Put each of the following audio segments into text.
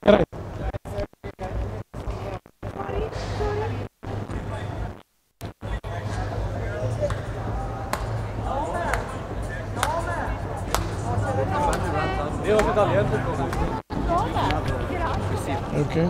Right. Okay.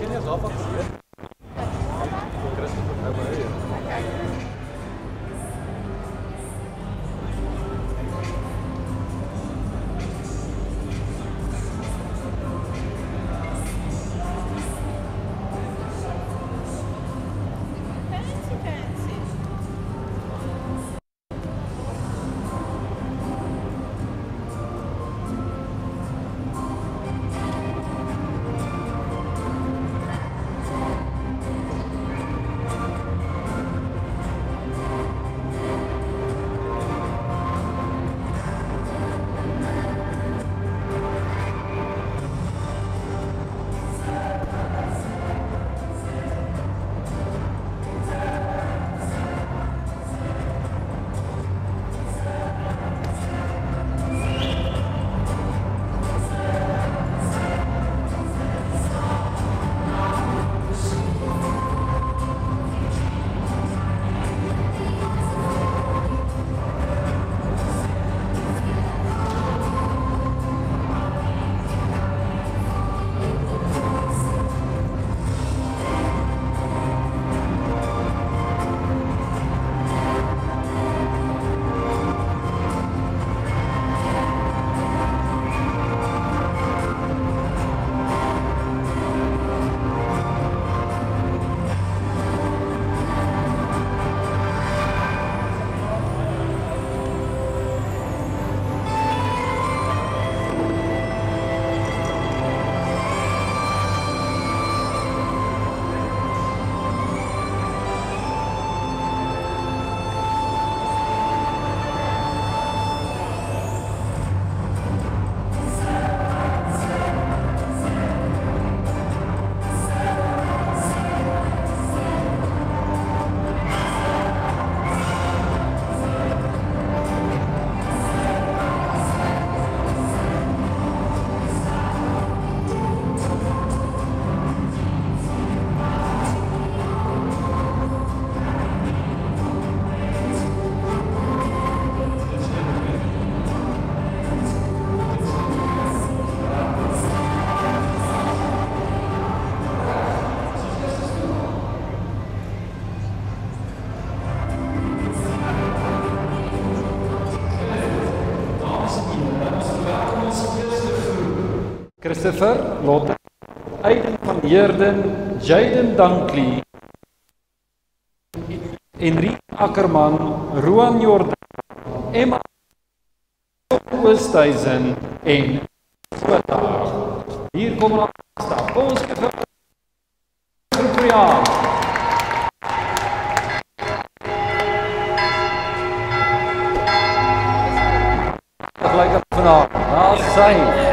Christopher Lotte, Aiden van Heerden, Jaden Dunkley, Enrique Ackerman, Roan Jordan, Emma Oosthuizen en Swata. Hier kom ons stap. Ons groep vir jaar. Gelyk vanavond. Daar sy.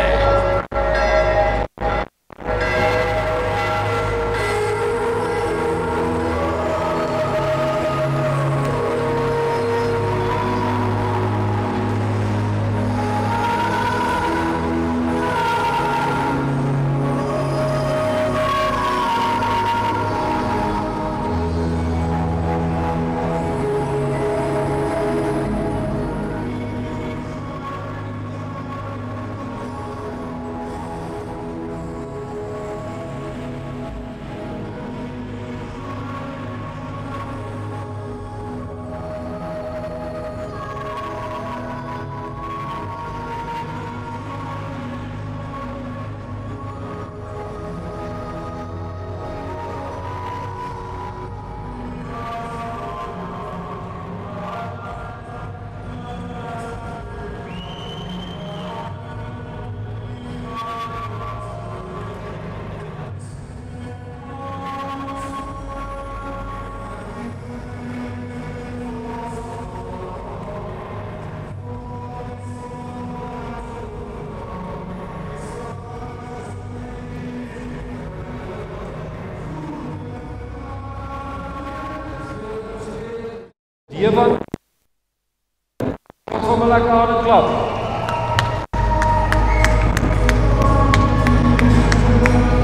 Ewan, kom maar lekker aan het klap.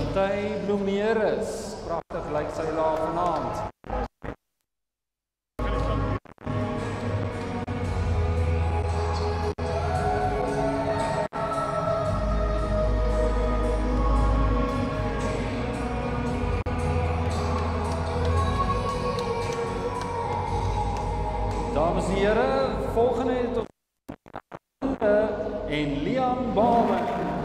Matthij Bloemeres. Prachtig lijkt zij daar vanavond. Dames en heren, volgende tot in Lian Bomen.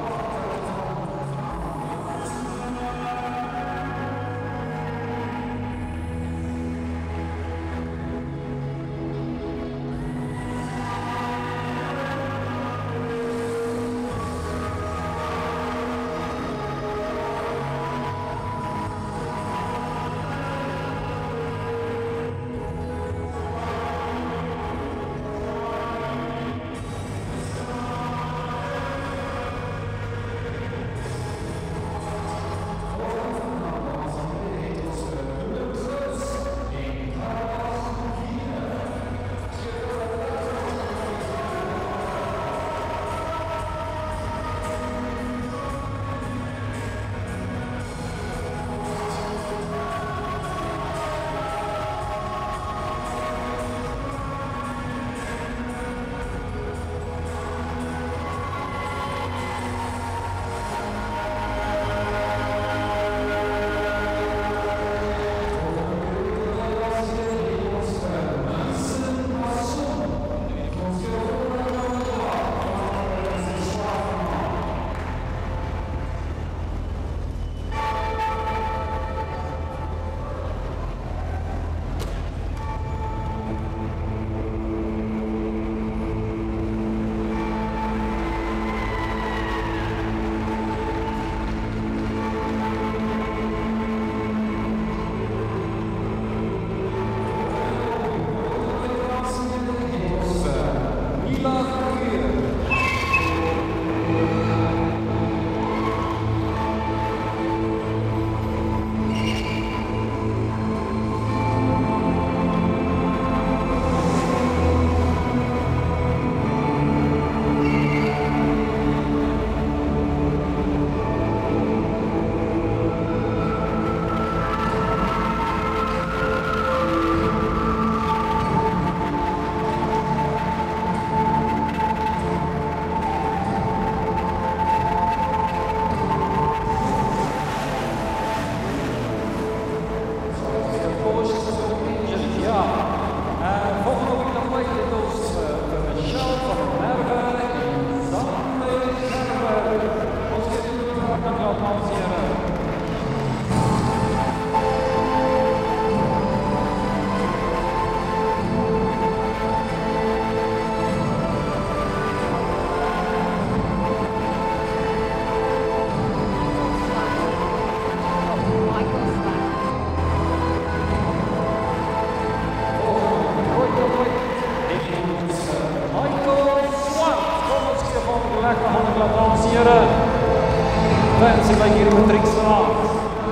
Fancy like hier met Trix vanavond.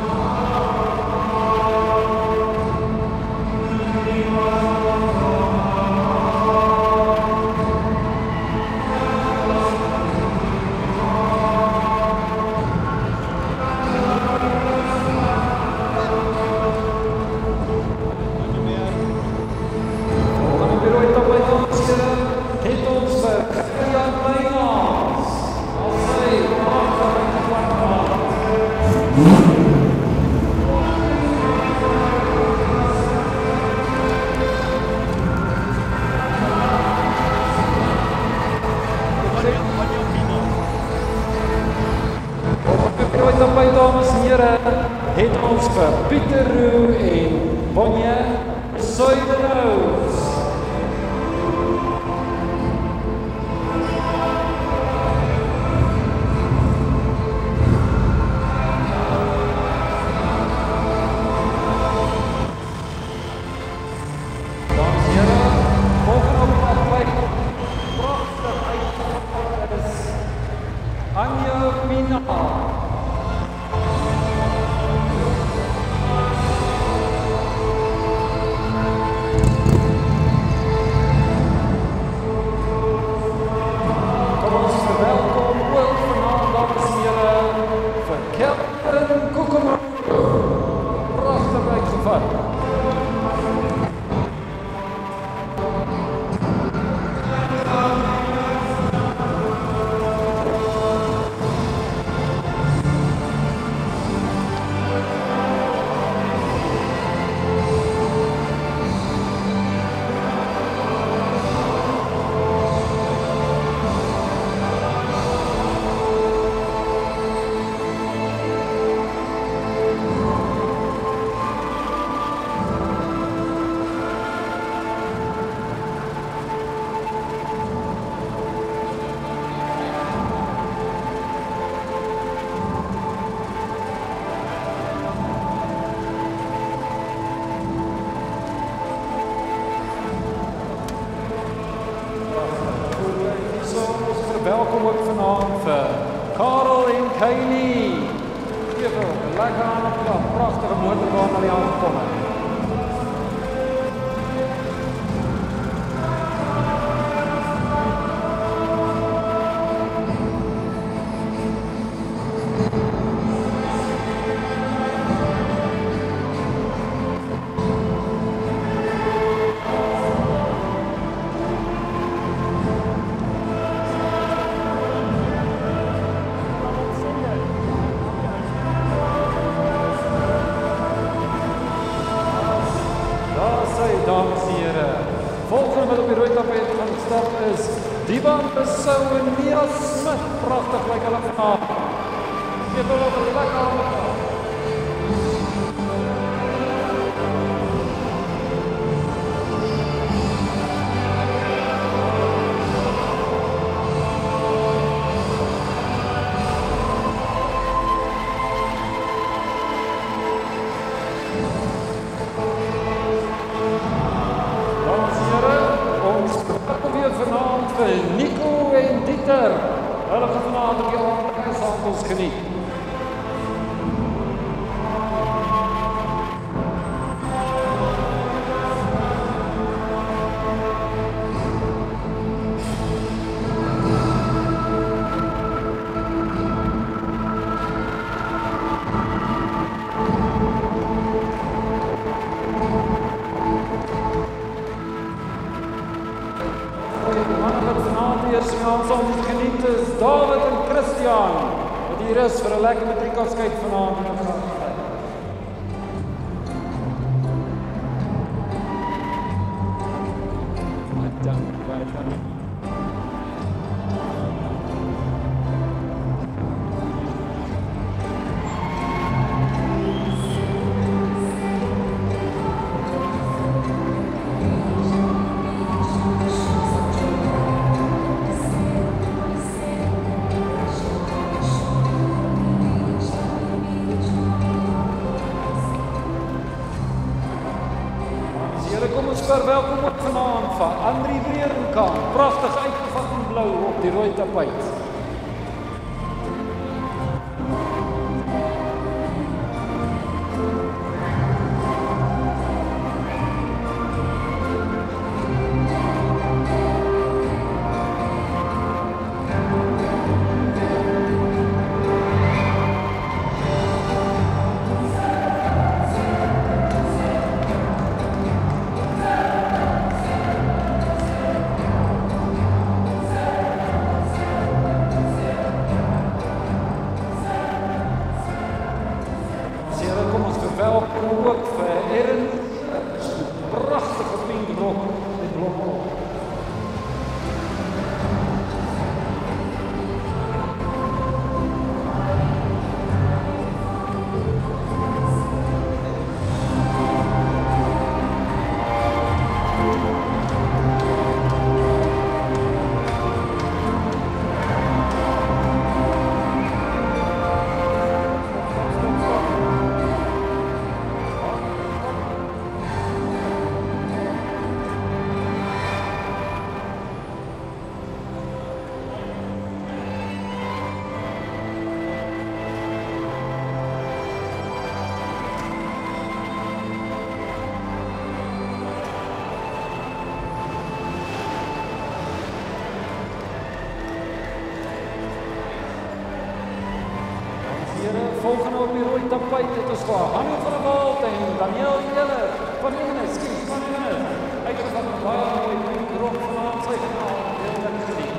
Dames en heren, het ons vir Pieter Roux en Bonje Suiderhout. Dames en heren, volgende op de afleiding prachtig uitgevoerd is Anja Mina. ook vanavond vir Karel en Kylie. Lekker aan de klap, prachtige motorbaan naar die aangekomen. Dames en heren, volgende wat op die rooi tapijt gaan stap is Divan Besou en Mia Smit. Prachtig lijkt hulle vanavond. Geef hulle op het lekker aan elkaar. Vanavond vir Nico en Dieter. Hulle gaan vanavond die aardige samples geniet. Eerste kans om te genieten is David en Christian. Wat hier is voor een lekker matriekafskeid vanavond. Kom ons verwelkom ook vanavond van Andrie Breerenkamp. Prachtig uitgevat in blauw op die rooi tapijt. Welkom ook vir Erin. Prachtige pink rok met blok op. Volgende op die rooi tapijt, dit is voor Hanno van der Walt en Daniel Jeller van Ingenis, Kies van Ingenis. Uitgevat een baie mooi pink rok vanavond sy kanaal, heel lekker geniet.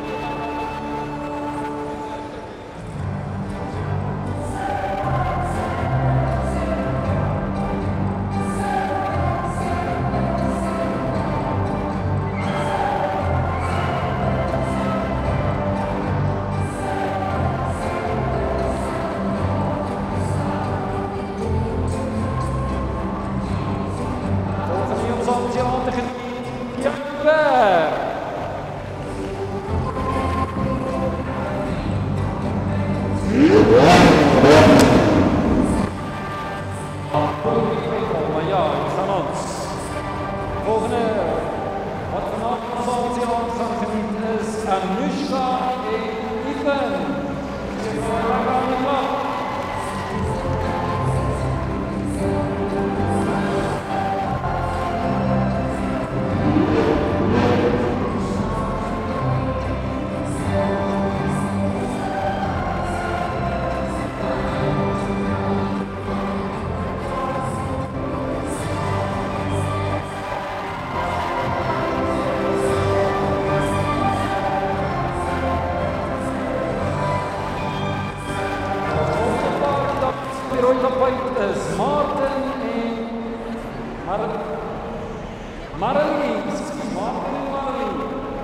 Maar ja, we gaan ons. Volgende, wat vanavond zal ons gaan genieten is Anushka en Stephen. Give her a round of applause. Is Martin and Marley. Martin and Marley.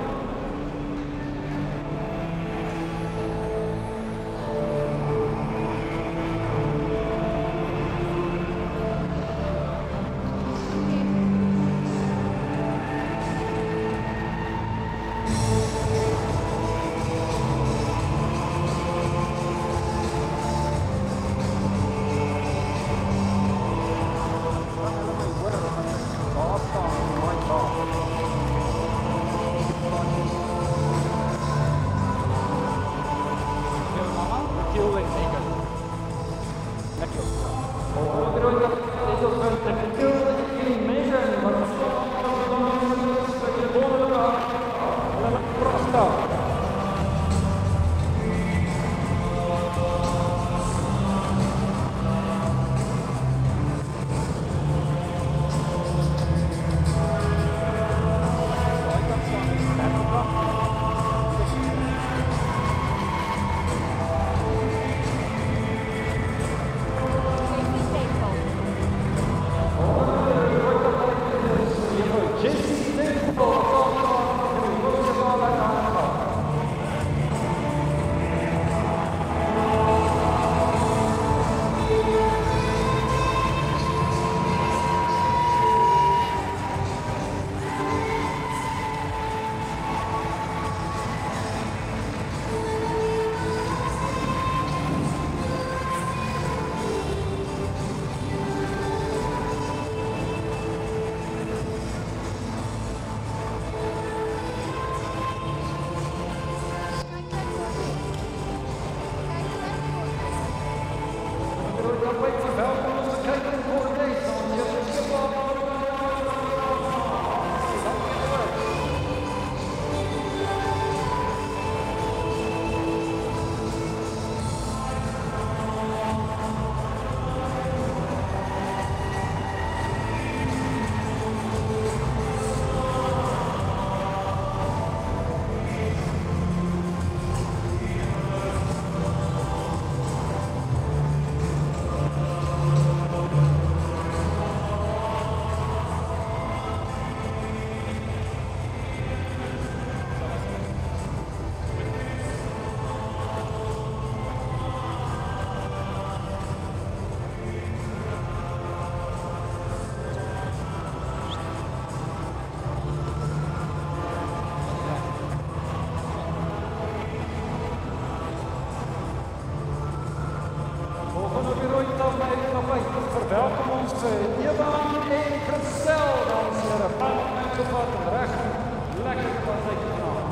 Verwelkom ons Ewan en Christel, dames en heren. Paard mensen wat recht. Lekker wat ik gedaan.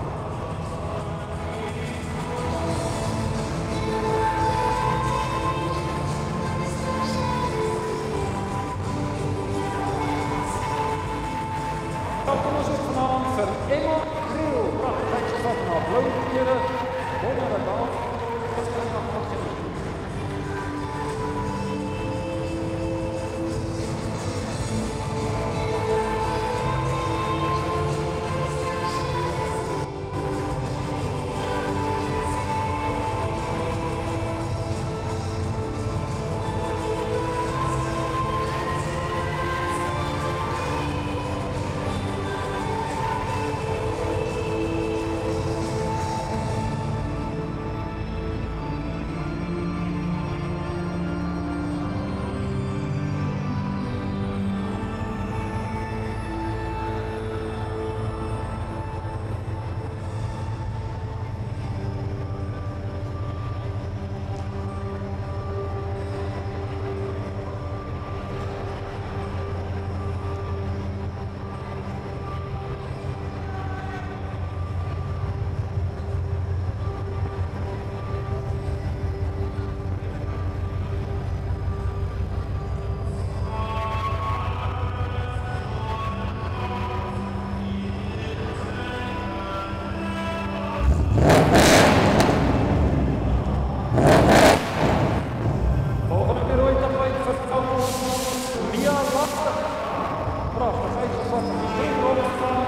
Welkom ons ook vanavond voor Emma Kriel. Prachtig meisjes wat naar blauwe kleren. Wonderlijk. Dat is nog wat genieten. Prachtig, even zwart. Drie rollen staan.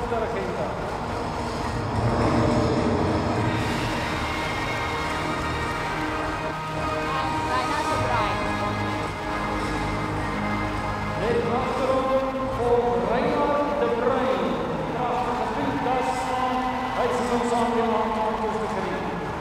de Regenta. Net achterom voor Reinhard de Bruin. Prachtige puntdas. Hij is ons aangeland om te beginnen.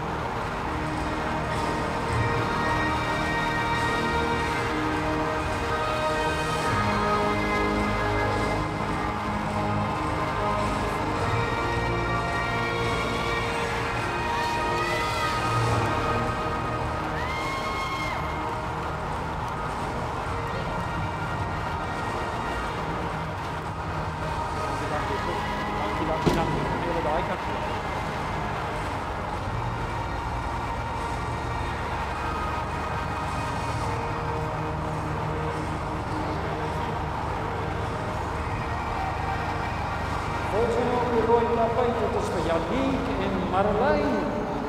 Volgens op de rode tapijt tussen Yannick en Marlijn.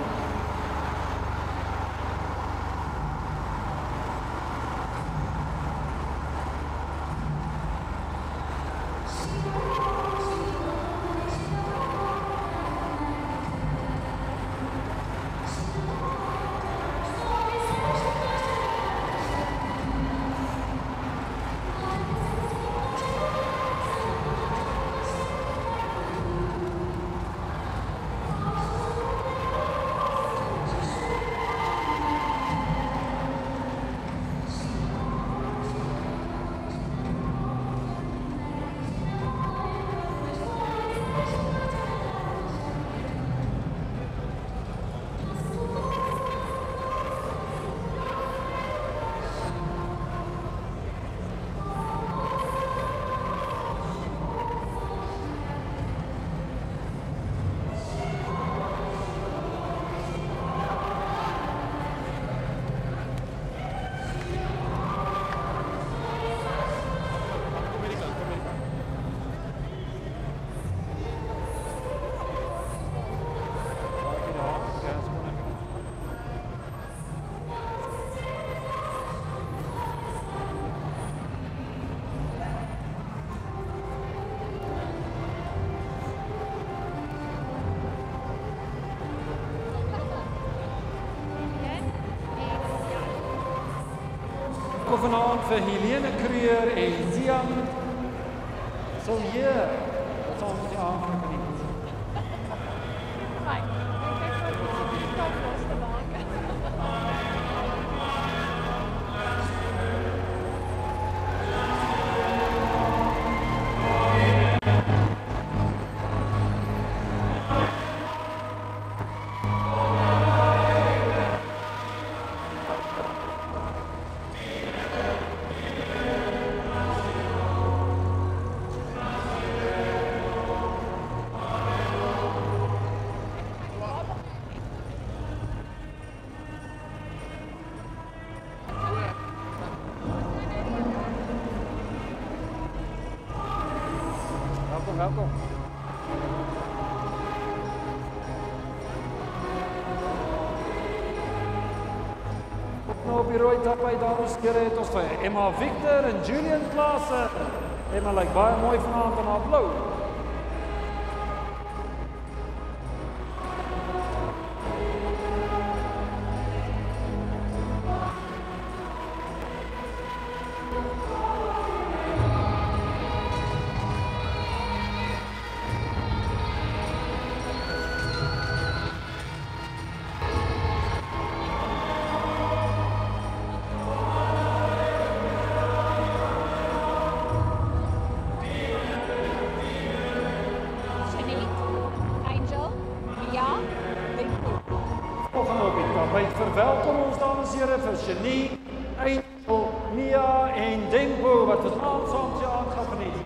Vanavond voor Helene Kruger en Zian. Zo hier, dat zal ons aanvragen niet. Welkom. Nou op die rode tapijt, dames en heren, ons voor Emma Victor en Julian Klaassen. Emma lijkt baie mooi vanavond aan haar blauw. Verwelkom ons dames en heren vir Janine, Angel, Mia en Denbo wat ons aansaamtje aangaan geniet.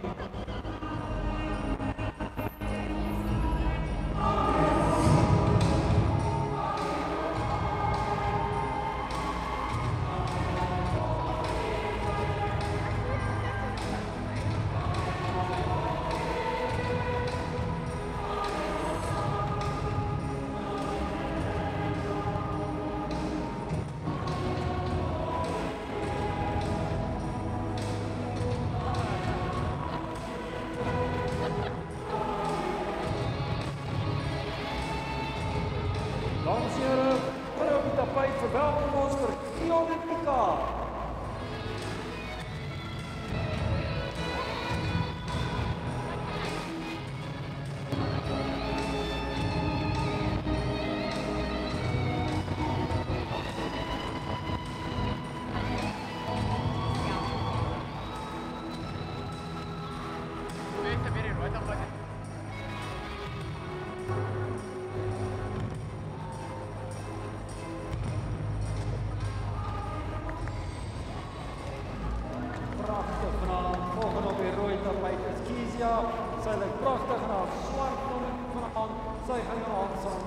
prachtig en haar swart van sy gaan aan saam.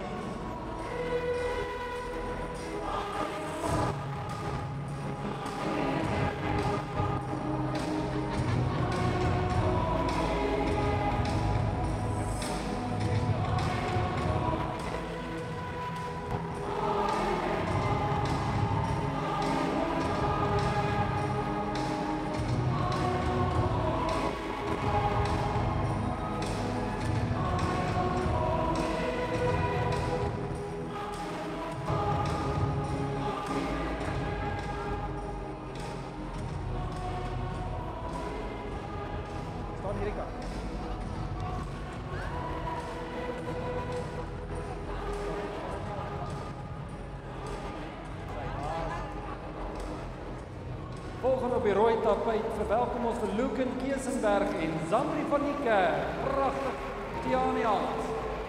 Volgende op die rooi tapijt verwelkom ons vir Luken Keesenberg en Zandri van die Kerk. Prachtig, Tiani Hans.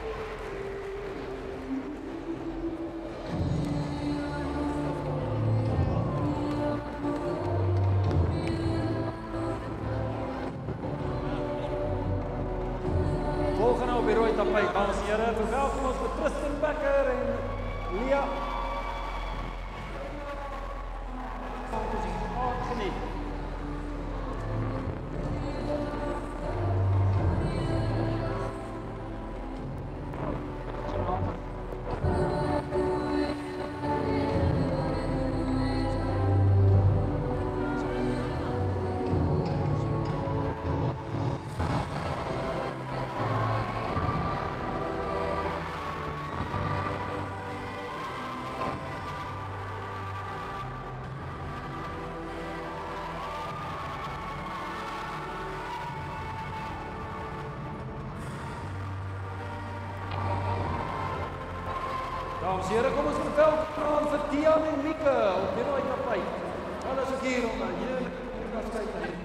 Volgende op die rooi tapijt, dames en heren, verwelkom ons vir Tristan Becker en Lia. Dames en heren, kom ons verwelkom vir Dian en Mieke op die rooi tapijt. Hulle is ook hier om een heerlijke kastheid te heen.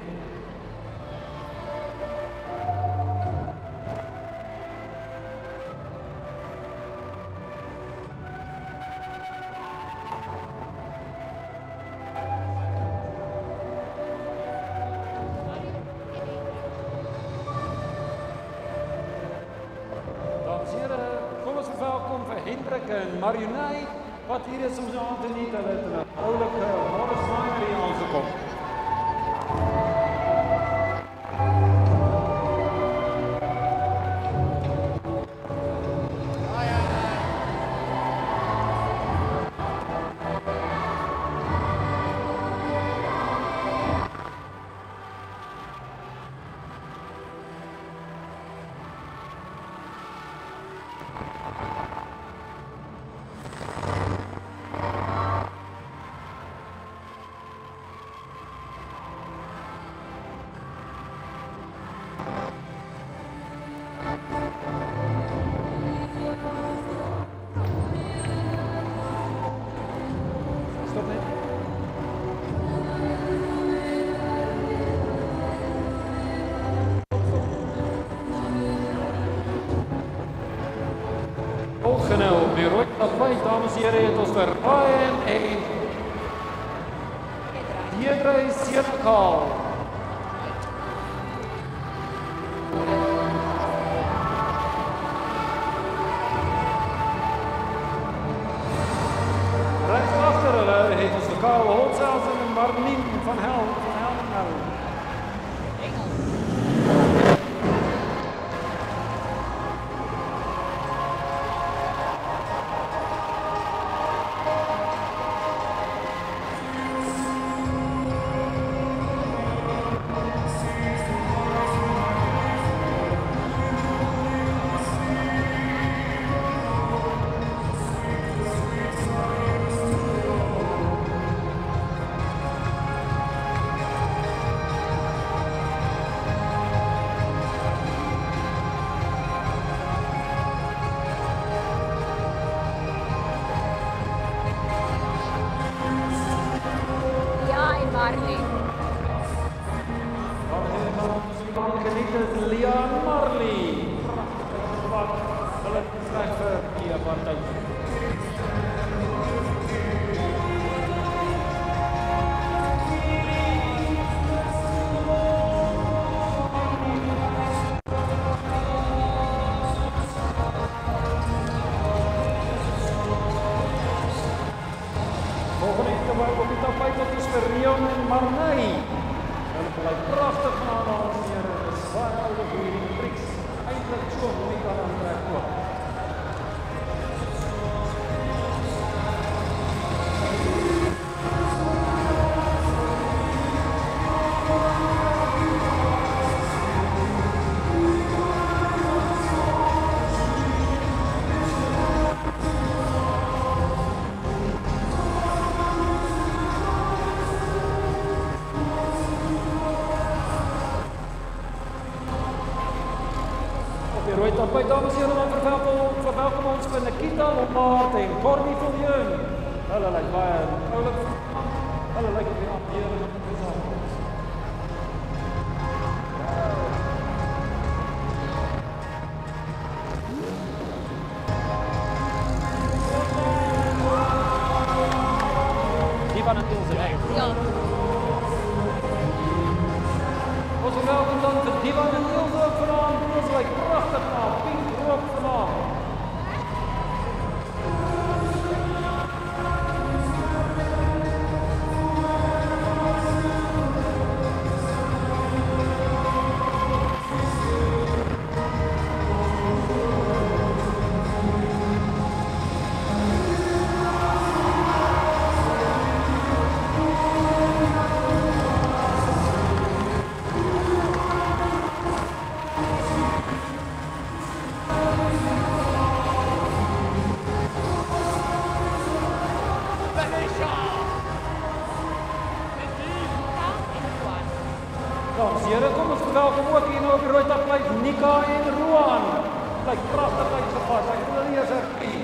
Dames en heren, kom ons verwelkom vir Hendrik en Marjonae, wat hier is om so aan te niet. Hulle het in een oulike Morrisman hier aangekom. Volgende op die rooi tapijt, dames en heren, het ons vir Ryan en Deidre Senekal. Rechts achter hulle het ons vir Karel Holzhausen en Marlien van Helmenau. Weer rooi tapijt, dames en heren, verwelkom ons vir Nikita Lombard en Corby Viljoen. Hulle lyk baie oulik. Hulle lyk op die afdeling van die zaal. Die van het Niels weg. Ja. Ons verwelkom dan vir Divan en Niels ook vanavond. Niels lyk prachtig na pink rook vanavond. Dames en heren, kom ons verwelkom ook hier nou op die rooi tapijt Nika en Roan. Lyk prachtig uitgepas, hy wil eers herkie.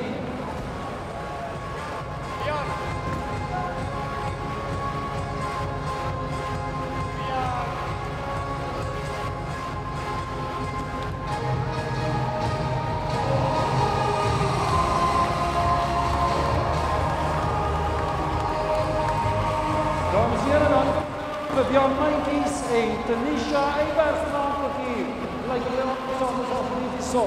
Dames en heren, dan Vivian Meintjes en Tanisha Eybers vanavond hier. Lyk julle saam as asseblief so.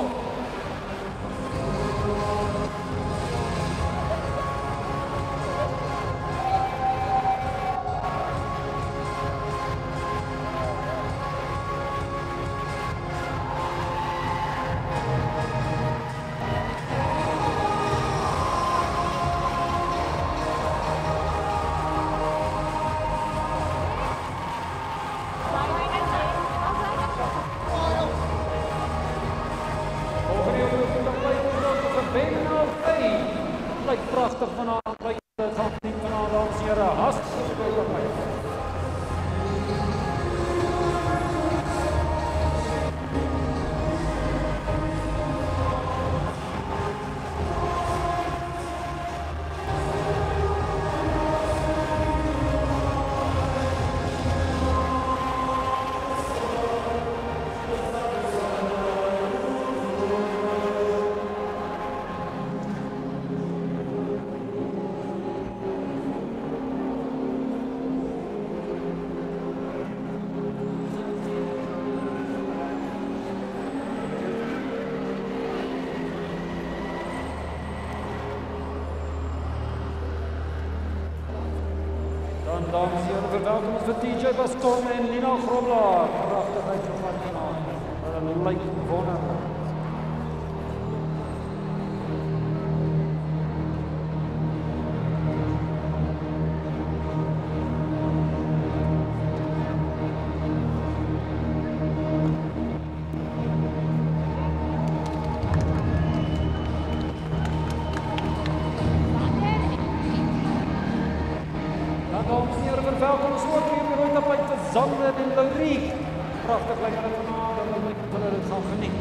Lyk prachtig vanavond, lyk dit gaan nie vanavond, dames en heren, hartstikke goed. Dan dames en heren, verwelkom ons vir TJ Baston en Lina Grobler. Prachtig uitgevat vanavond. Hulle lyk wonderlik. Dames en heren, verwelkom ons ook hier op die rooi tapijt vir Zander en Laurie. Prachtig lyk hulle vanavond, hulle lyk hulle dit gaan geniet.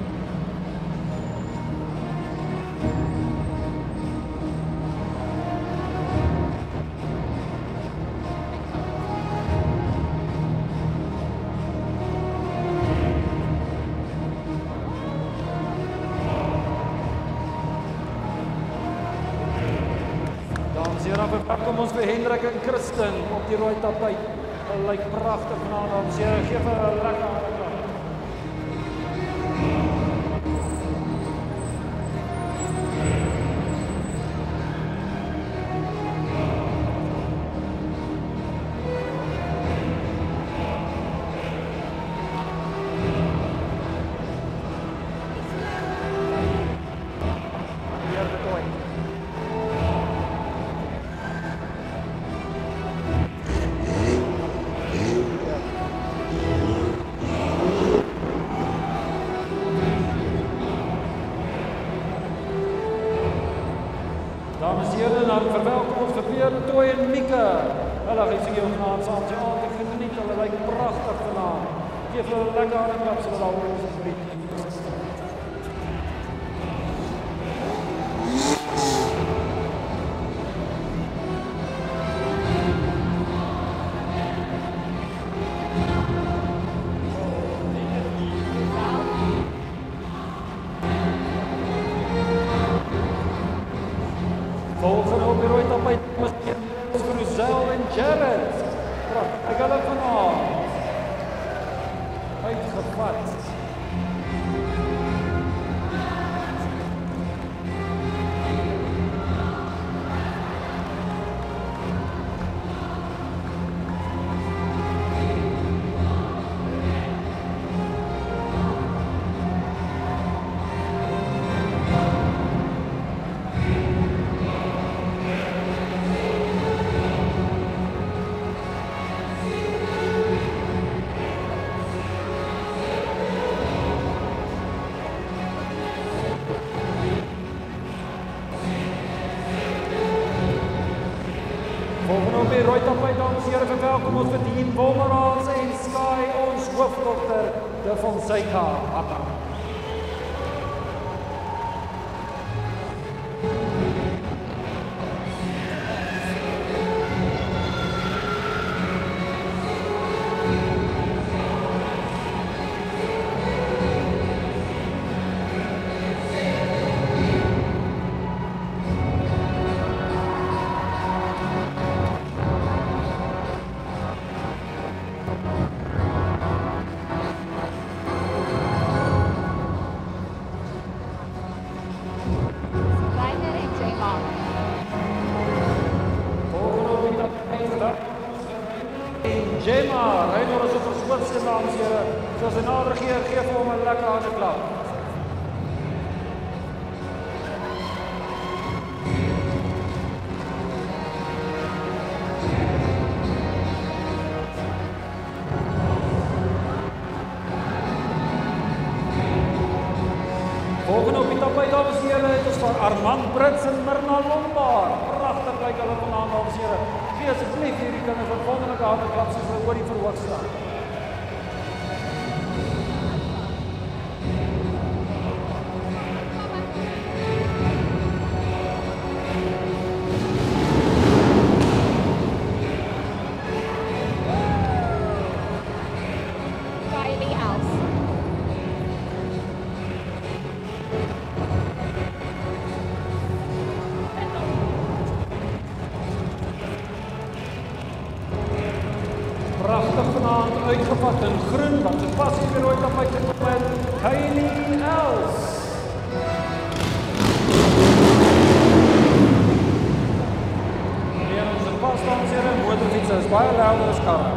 Dames en heren, verwelkom ons vir Hendrik en Christen op die rooi tapijt. Hulle lyk prachtig vanavond, dames en heren, geef hulle 'n lekker applaus. Dames en heren, dan verwelkom ons vir Pierre, Toy en Mieke. Hulle gaan hier vanavond saam sy aand te geniet. Hulle lyk pragtig vanavond. Geef hulle 'n lekker applaus vir hulle asseblief. rooi tapijt, dames en heren, verwelkom ons vir Dean Wolmeraars en Sky, ons hoofdokter, de Fonseca Hakker. Gemma, Reynor is op ons hoogste, dames en heren. Soos hy nader gee, geef hom 'n lekker harde klap. Volgende op die tapijt, dames en heren, het ons van Armand Brits en Myrna Lombard. Prachtig lyk hulle vanaand, dames en heren. Gee asseblief hierdie kinders 'n wonderlike harde klap soos hulle oor die verhoog staan. Prachtig vanaand uitgevat in groen, wat so pas hier weer ooit op uit gekom het, Kylie Els. En onze pas, dames en heren, motorfietsen is baie louder as karre.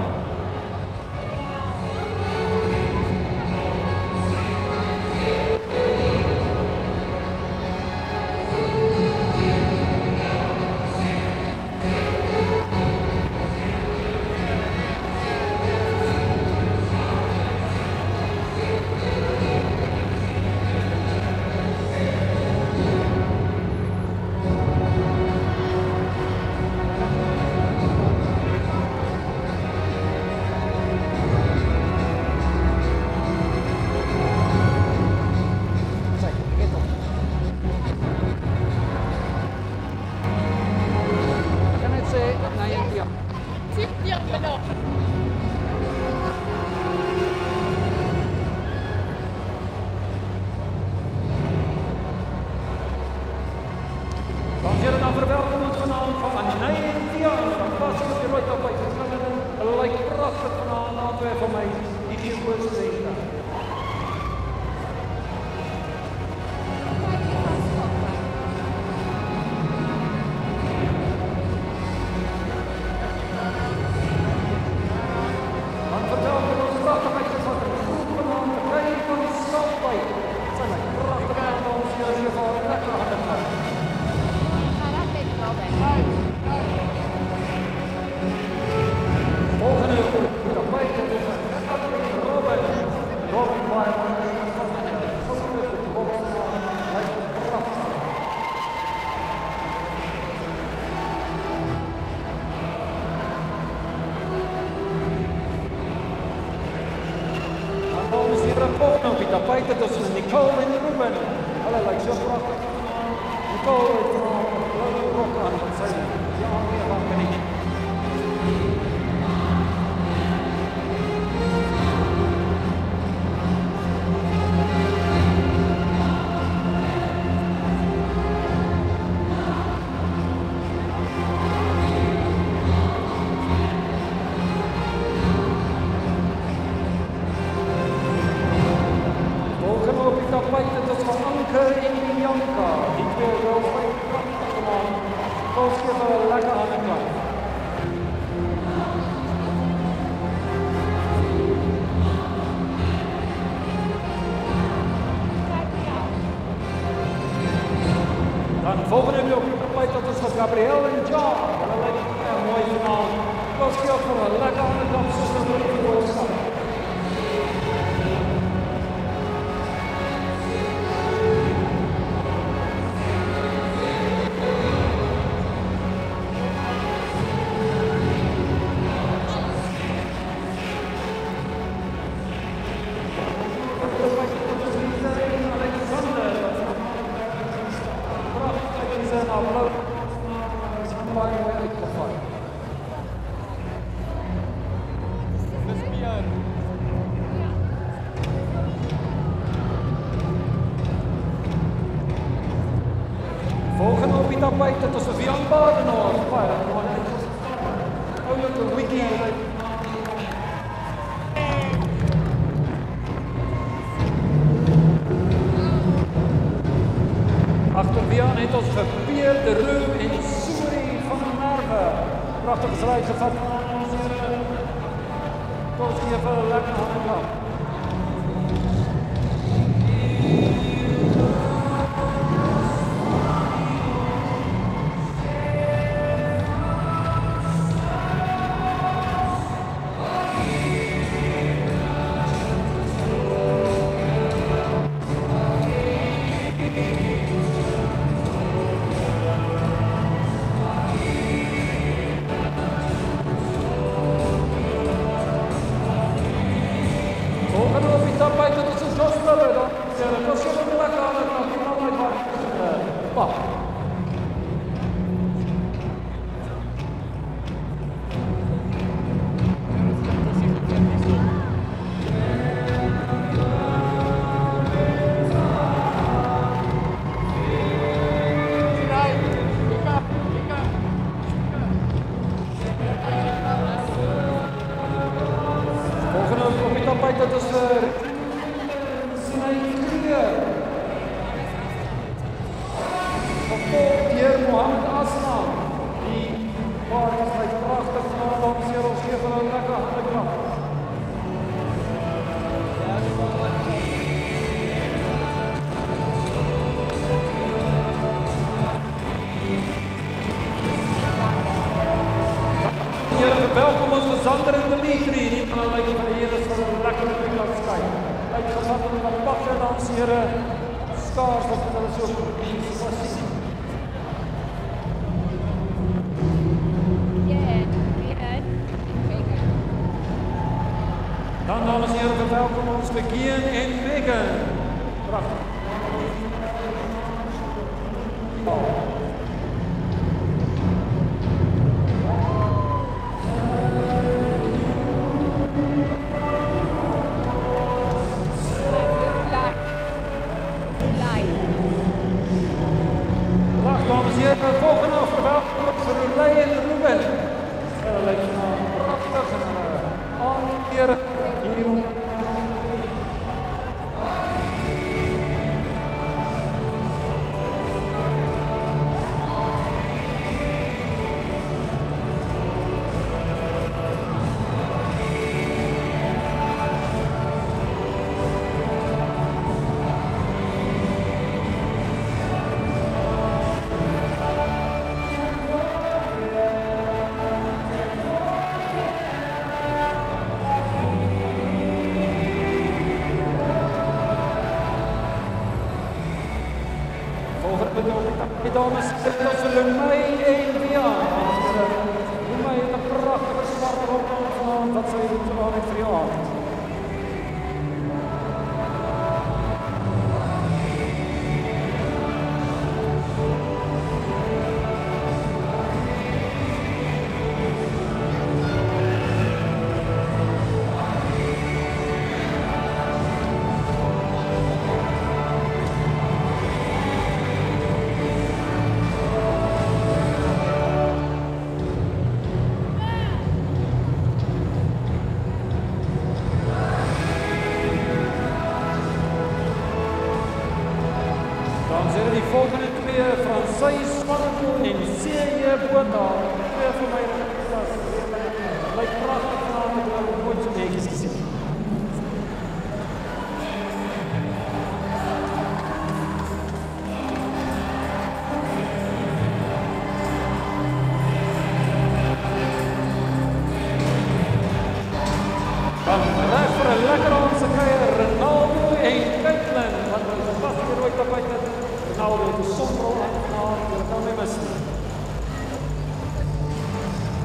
Dames en heren, dan verwelkom ons vanavond van Anay en Tiaan. Dan pas op die rooi tapijt. Hulle lyk prachtig vanavond aan twee van my die gehoorstreekte. Dan verwelkom ons prachtig uitgevat in groep vanavond de Kei van Skalpijk. Het zijn my prachtig aan ons hier as jy gaan lekker aan het gaan. Volgende op de tapijt is Robin. Robin Weiland. Dan komen ze hier op die tapijt. Dat is Nicole en Ruben. Hulle lyk so prachtig. Nicole het een blauwe rok aan, wat sy die aanweer van geniet. Volgende op die tapijt, dit is van Anke en Bianca. Die twee girls lyk prachtig vanavond. Ons geef hulle 'n lekker hande klap. Dan volgende op die tapijt, dat is van Gabrielle en John. Hulle lyk mooi vanavond. Ons geef hulle 'n lekker hande klap soos hulle oor die verhoog staan. Volgende op die tapijt tussen Vian Badenhoor. Oudelijke wiki. Achter Vian heeft ons Gepier de Reu en Suri van der Merwe. Prachtig strijd gevat. Koski even lekker aan de klap. Welkom ons Sander en Dimitri, die van hulle van die Here sal lekker met die kant skyn. Uitgevat om die pakke dans Here skaars wat hulle so was. Dan dames en heren, verwelkom ons Gian en Megan. Prachtig. Dames en heren, volgende verwelkom voor Rulei en Ruben. Dat lijkt me prachtig en aankeren hier. Dames en heren, dat is Lemay en Vian. Lemay heeft een prachtige zwarte rok aan, dat zou je moeten aan het verjaard. Die volgende twee, Fransys Swannekoen en C.J. Boondaal. Twee van my klas. Lyk prachtig vanavond, ek wil nooit so netjies gesien. Dan reg vir 'n lekker aandse kuier, Ronaldo en Caitlin, want hulle is vas hier ooit op uit. Ronaldo het 'n sonrol aangehaal, jy kan nie mis nie.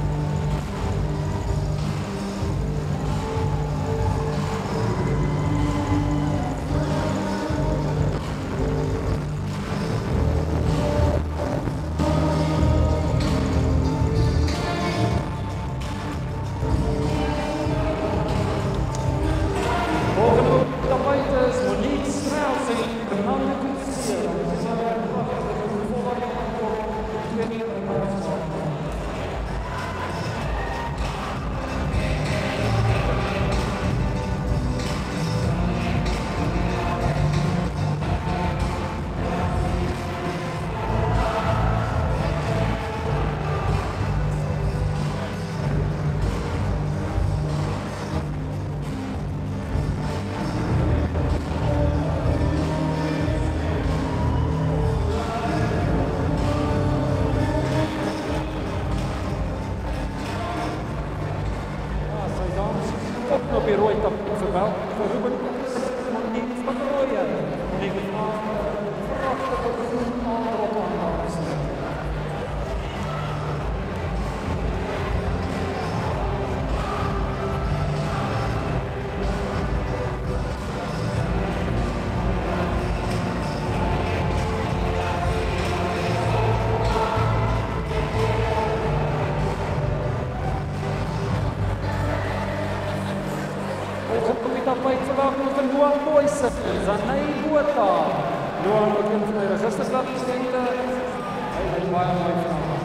Bryson, Zanay Buata, Johan bekend van die registersassistente. Hy is baie mooi vanaand.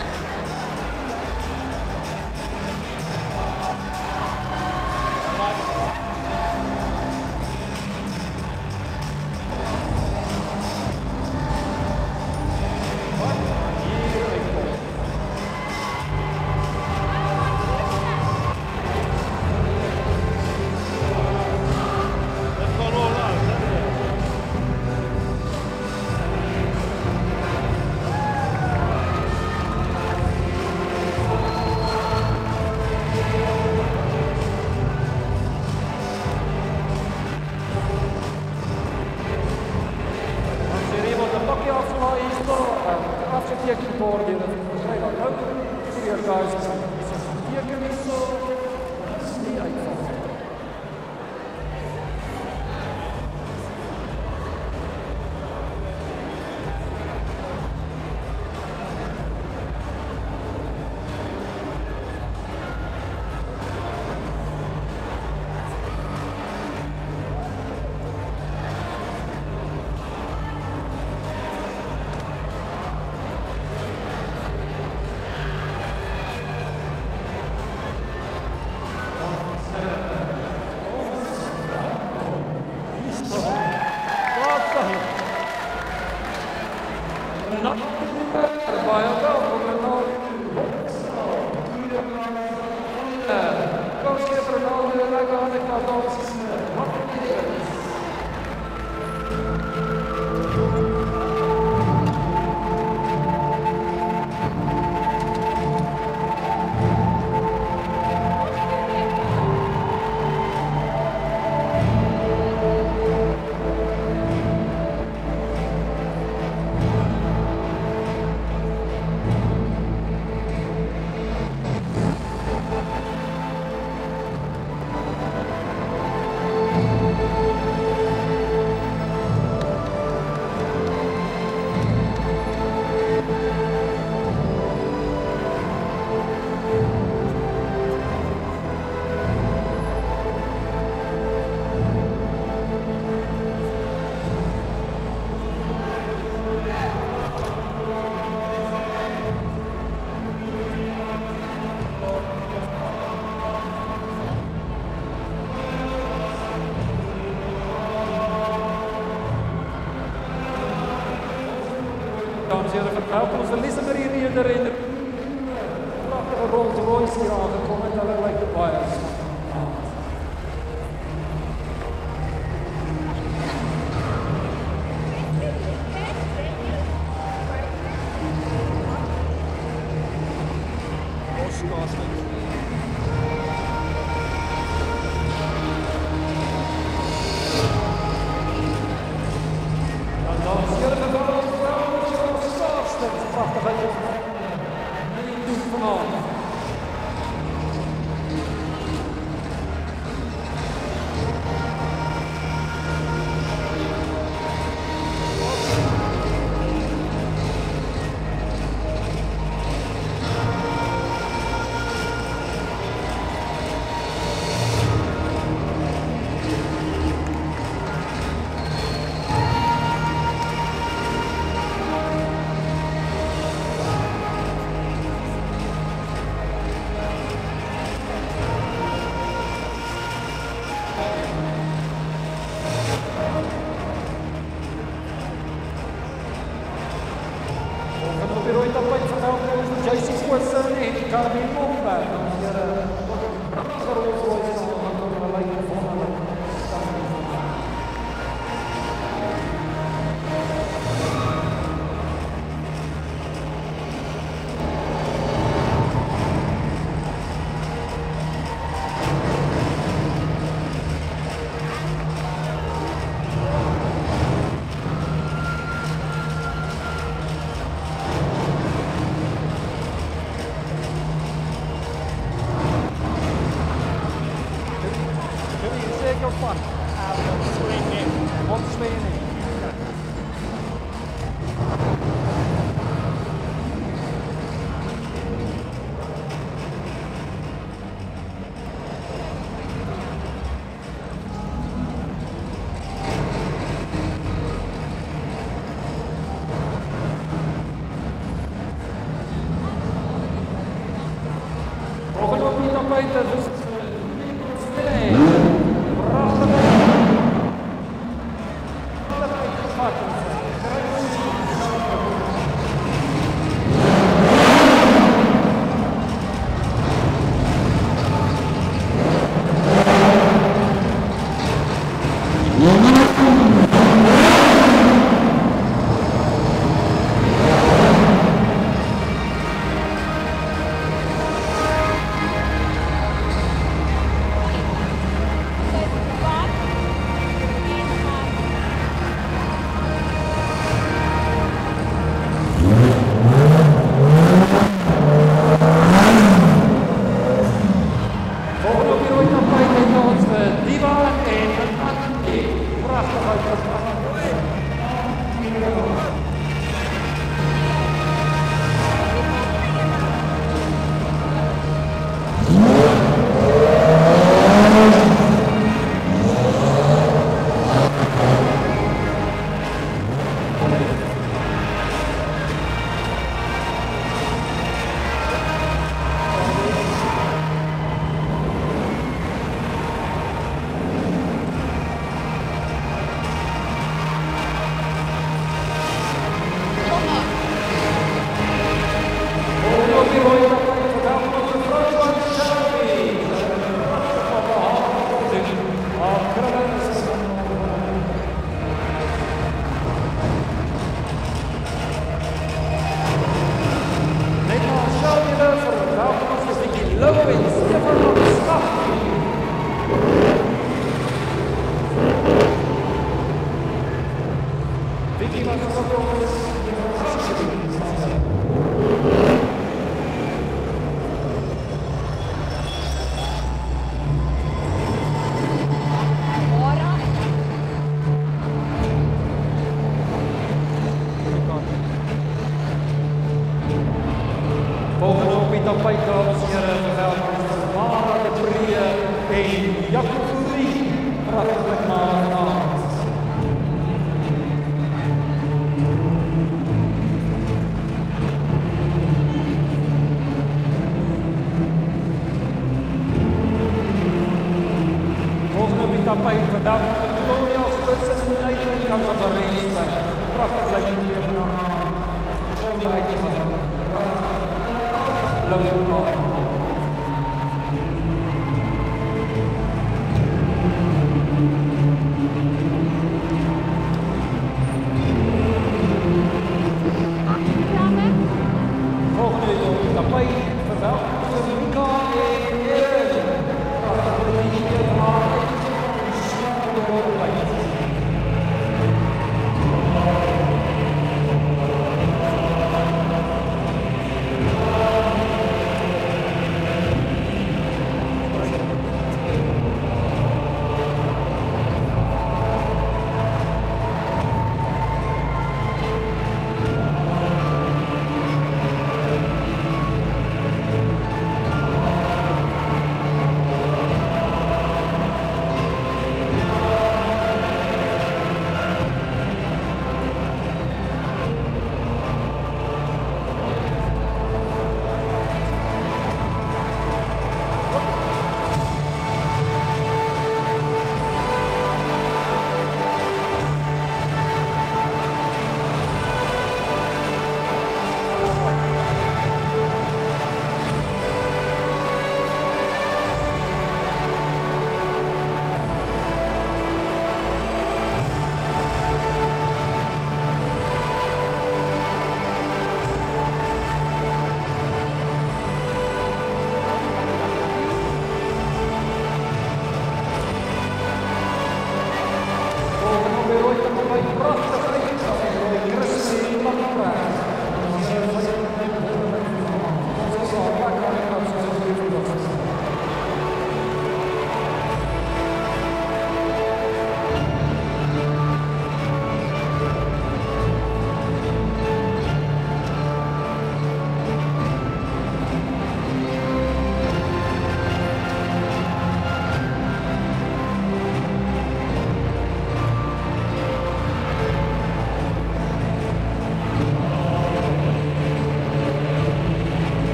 Dames en heren, verwelkom ons Elise Marie Reeder en de prachtige Rolls Royce hier aangekomen en hulle lyk baie tapijten, dus nee. Bovenop in tapijt, dames en heren, vergeldt de Mara de Prie in Jacobie. Prachtig maar aan. Bovenop in tapijt, vandaag de Colonial Sputs en de Nederland kan van de race zijn. Prachtig lijkt het hier vandaag. Zo'n beetje van. Leuk volgende tapijt verwelkomt Mika in Eren.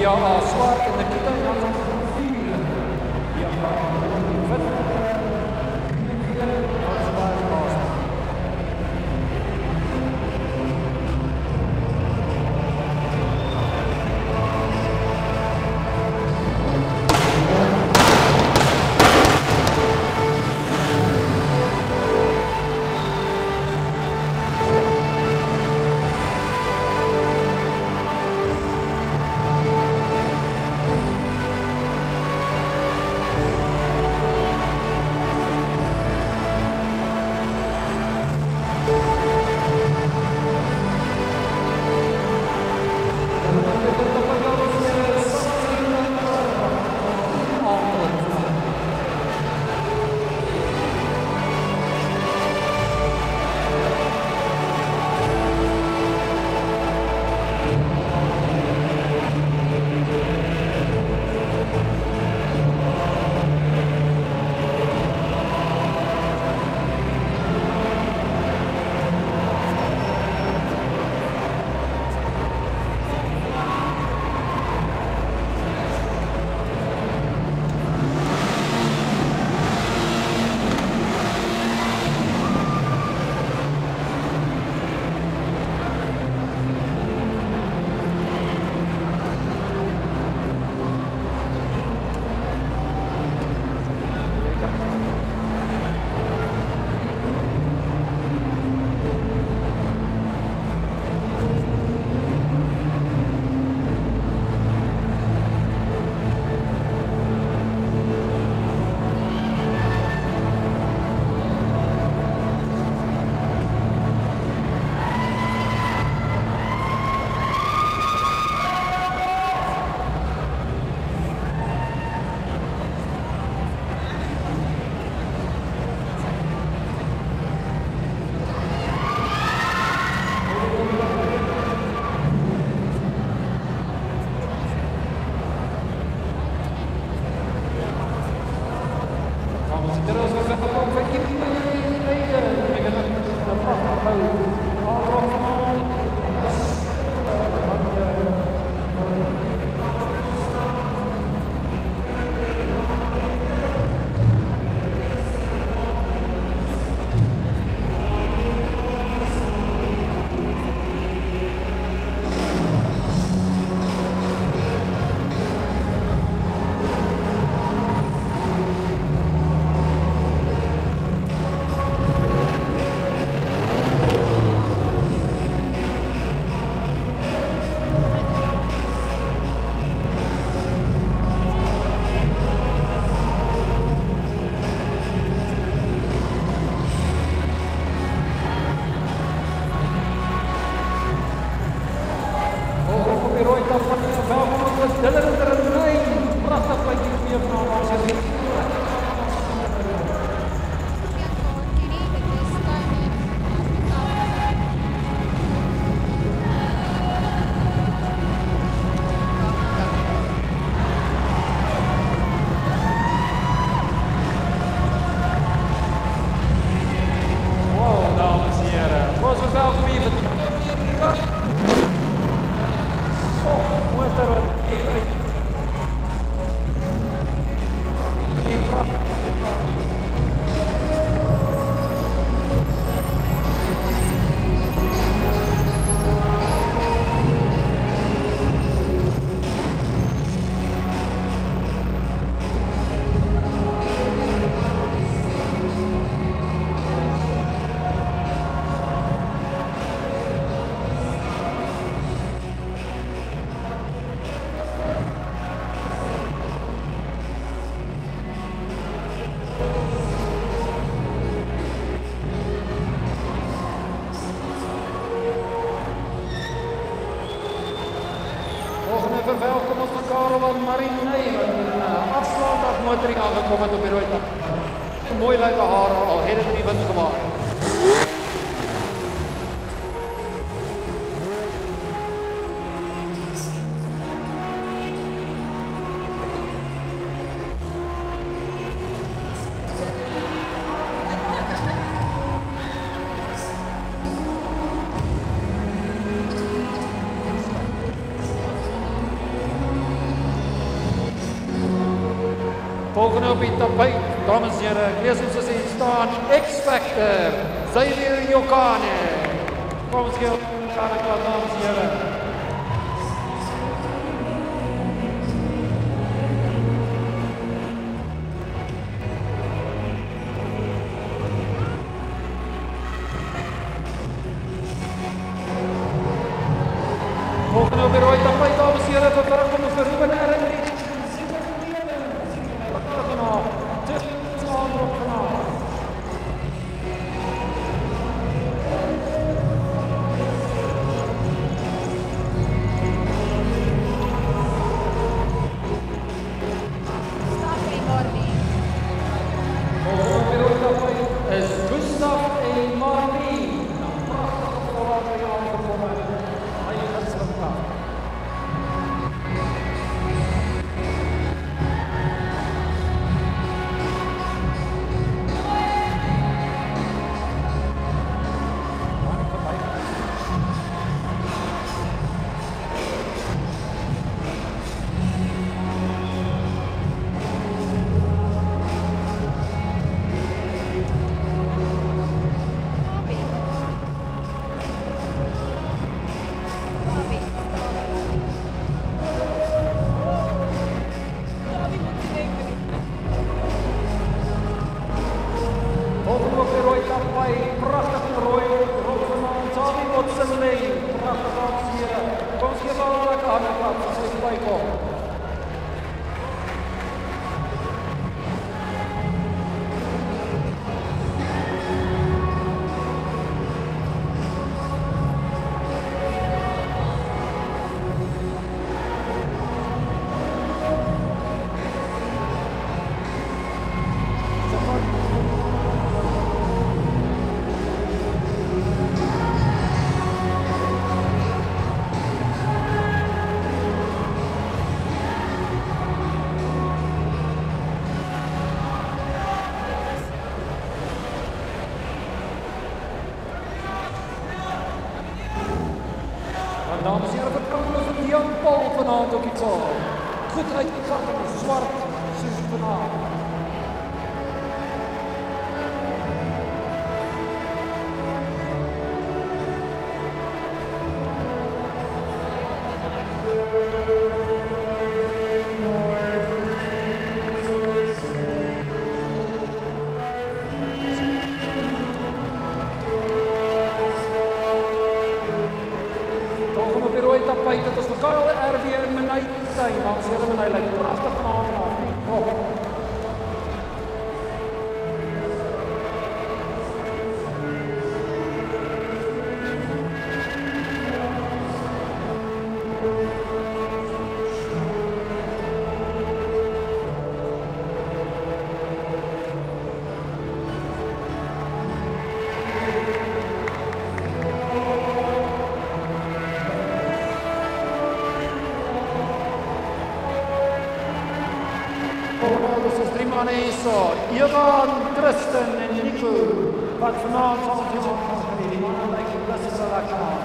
Maria A. Swart en Nikita Jansen. verwelkom ons van Karel en Marien Nijmen. Afslag dat motoring aangekomen op de Roita. Mooi lijke haren, al heeft het niet wat gemaakt. Volgende op die tapijt, dames en heren, ik lees ons eens zien staan, X-Factor, Xavier Jokane. Kom eens heel aan de kant, dames en heren. Volgende op die rode tapijt, dames en heren, verwelkom ons vir Ruben Erendrich. Dames en heren, wat kan ons met Jan Paul vanavond ook iets al? Goed uitgegaan, zwart, soos vanavond. Tapijt, dat is de Karel RW en Menai zijn. Dames en heren, Menai lijkt prachtig vanavond. Ivan, Tristan en Nico, wat vanavond zal het heel gaan genieten. Die mannen lijken best wel lekker aan.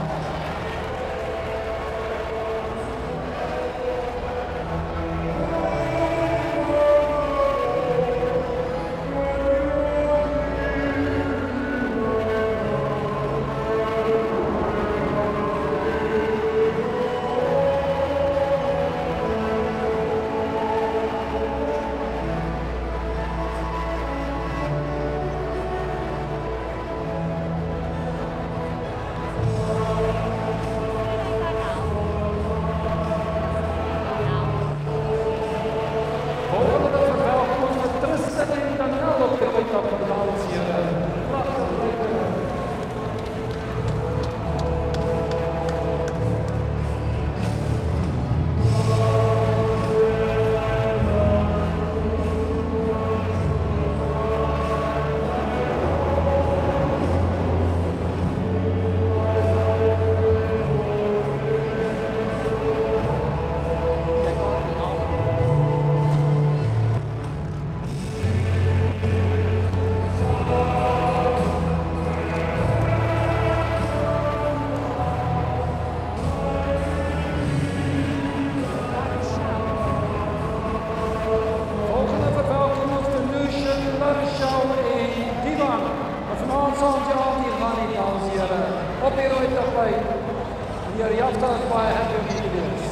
by hier Jafta is baie happy om hier te wees.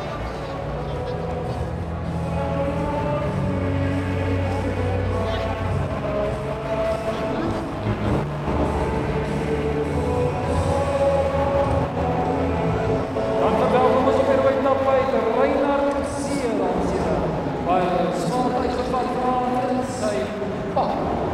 Dan verwelkom ons op die rooi tapijt Reinhard Seer, dames en heren. Baie smaak uitgevat van in sy pak.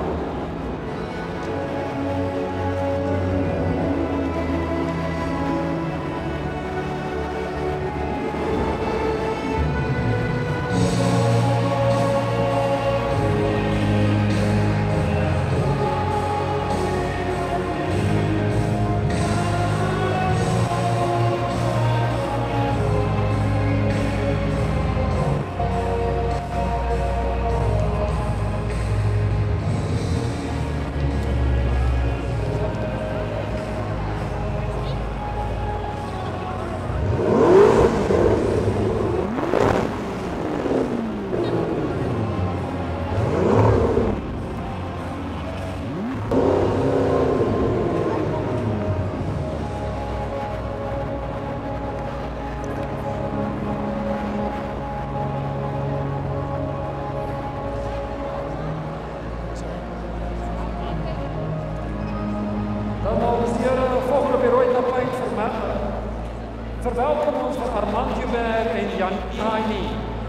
Dan dames en heren, volgende op die rooi tapijt verwelkom ons van Armand Joubert en Jan Aini.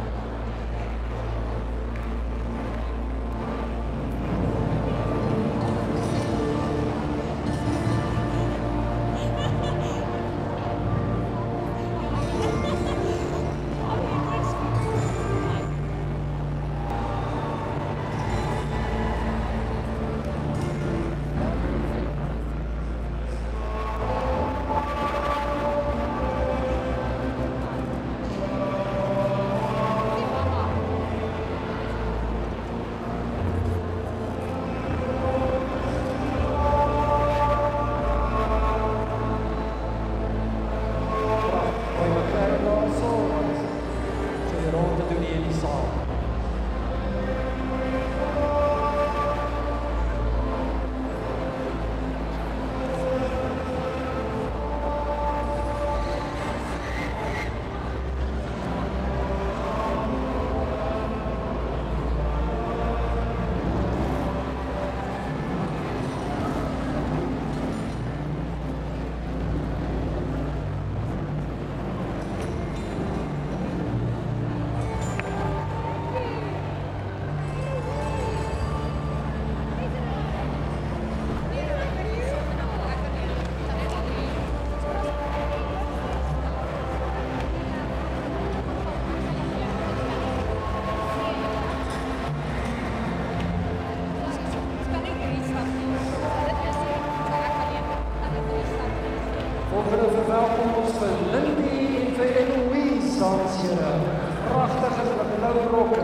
Volgende verwelkom ons vir Lindy en vir Eloise, dames en heren. Prachtige blauwe rokke.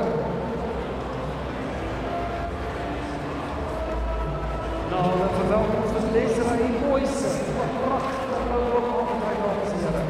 Nou, dan verwelkom ons vir Desiree Boyce. Prachtige blauwe rokke, dames en heren.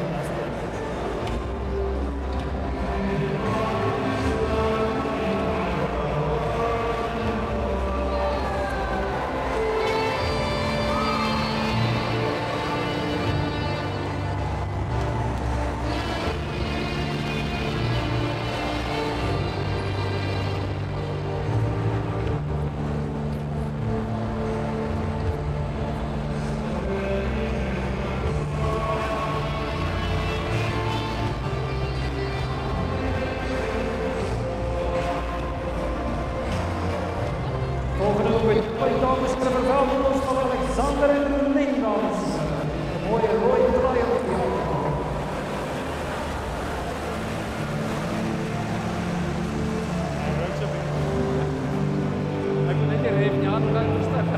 Volgende op het twee dames en verwelkom ons van Alexander en Lynn, dames en heren. Een mooie rode draai op die hand. Ek moet net hier even die hand blijven steppen.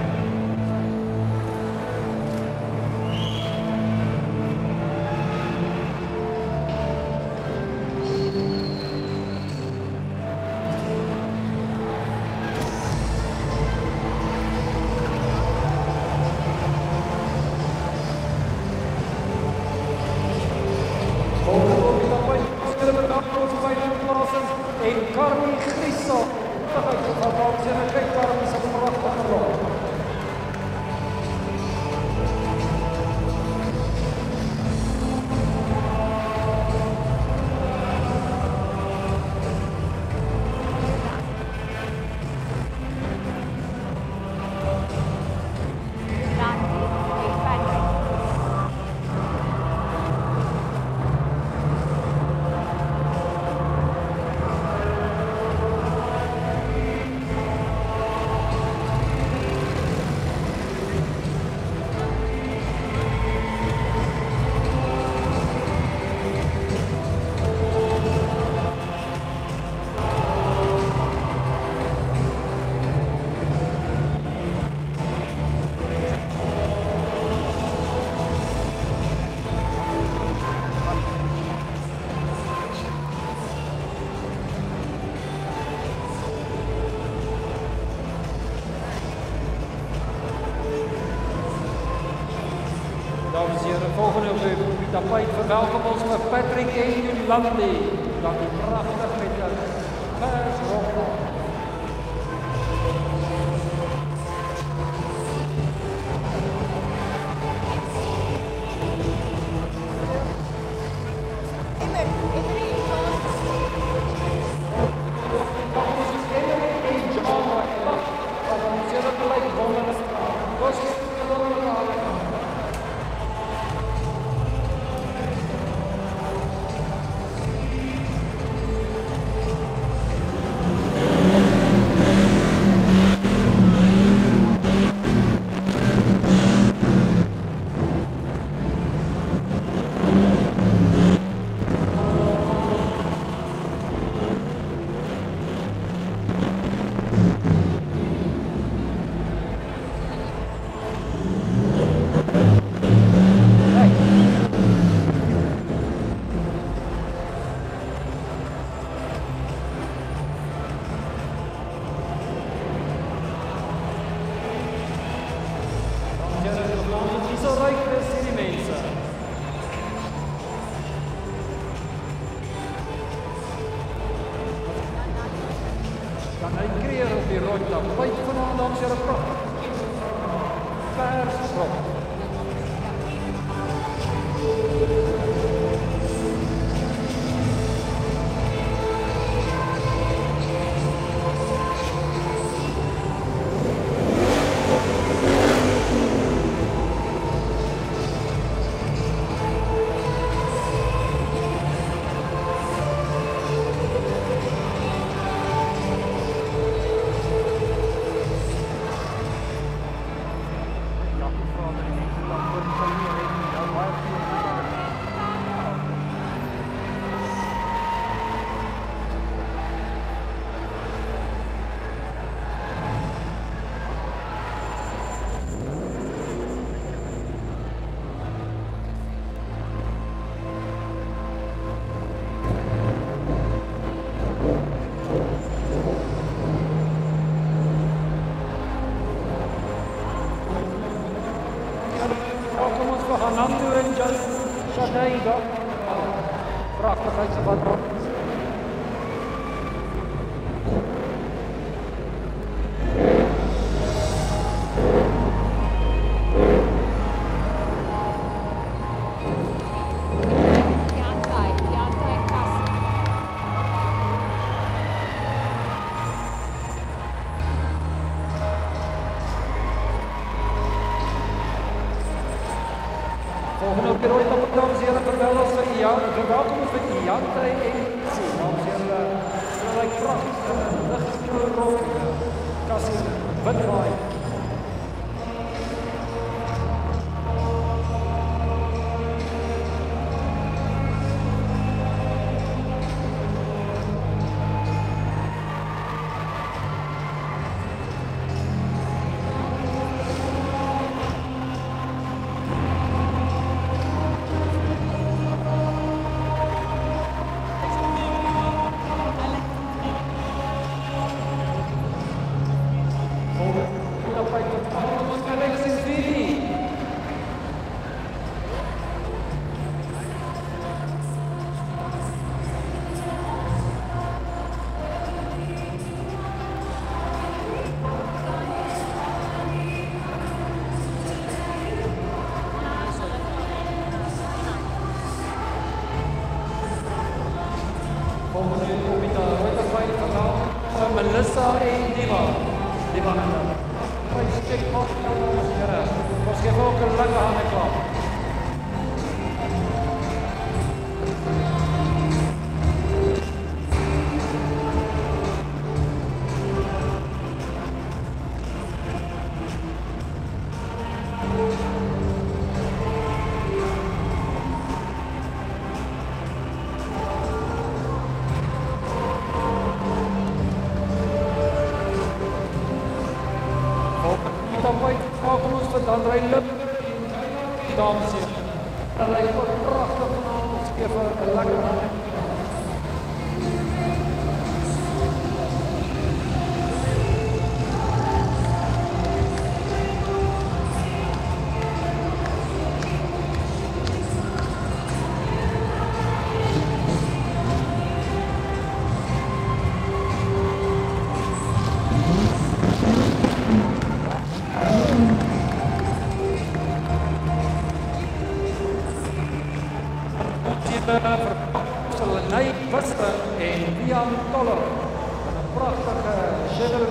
En Carmi Grieso, dat uitgeval dames en heren, kijk Carmi is een prachtige rol. Dames en heren, volgende op uw tapijt verwelkom ons met Patrick Ejulandi. Dat is prachtig met de persrol. Fernando en Shadeida. Prachtig uit zijn wat. Volgende op de rode tappen, dames en heren, verwelkom ons met Iante en Zie. Dames en heren, gelijk prachtig, lichtgroen rood, kassie, witwaai. Melissa en Diva. Diva Miller. Prijs check-off, dames en heren. Ons geef ook een lange handenklap. Welkom ons vir André Lip, dames en heren. Dat lijkt me prachtig vanavond, ons geef een lekker hand.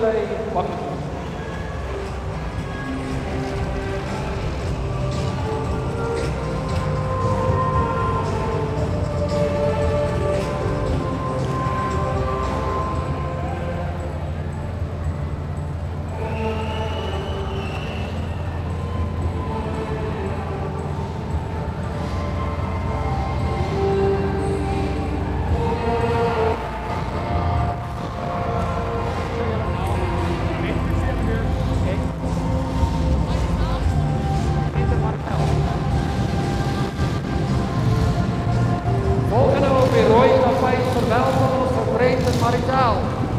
Chevrolet bakkie. Volgende op die rooi tapijt verwelkom ons voor Brenton Maritaal.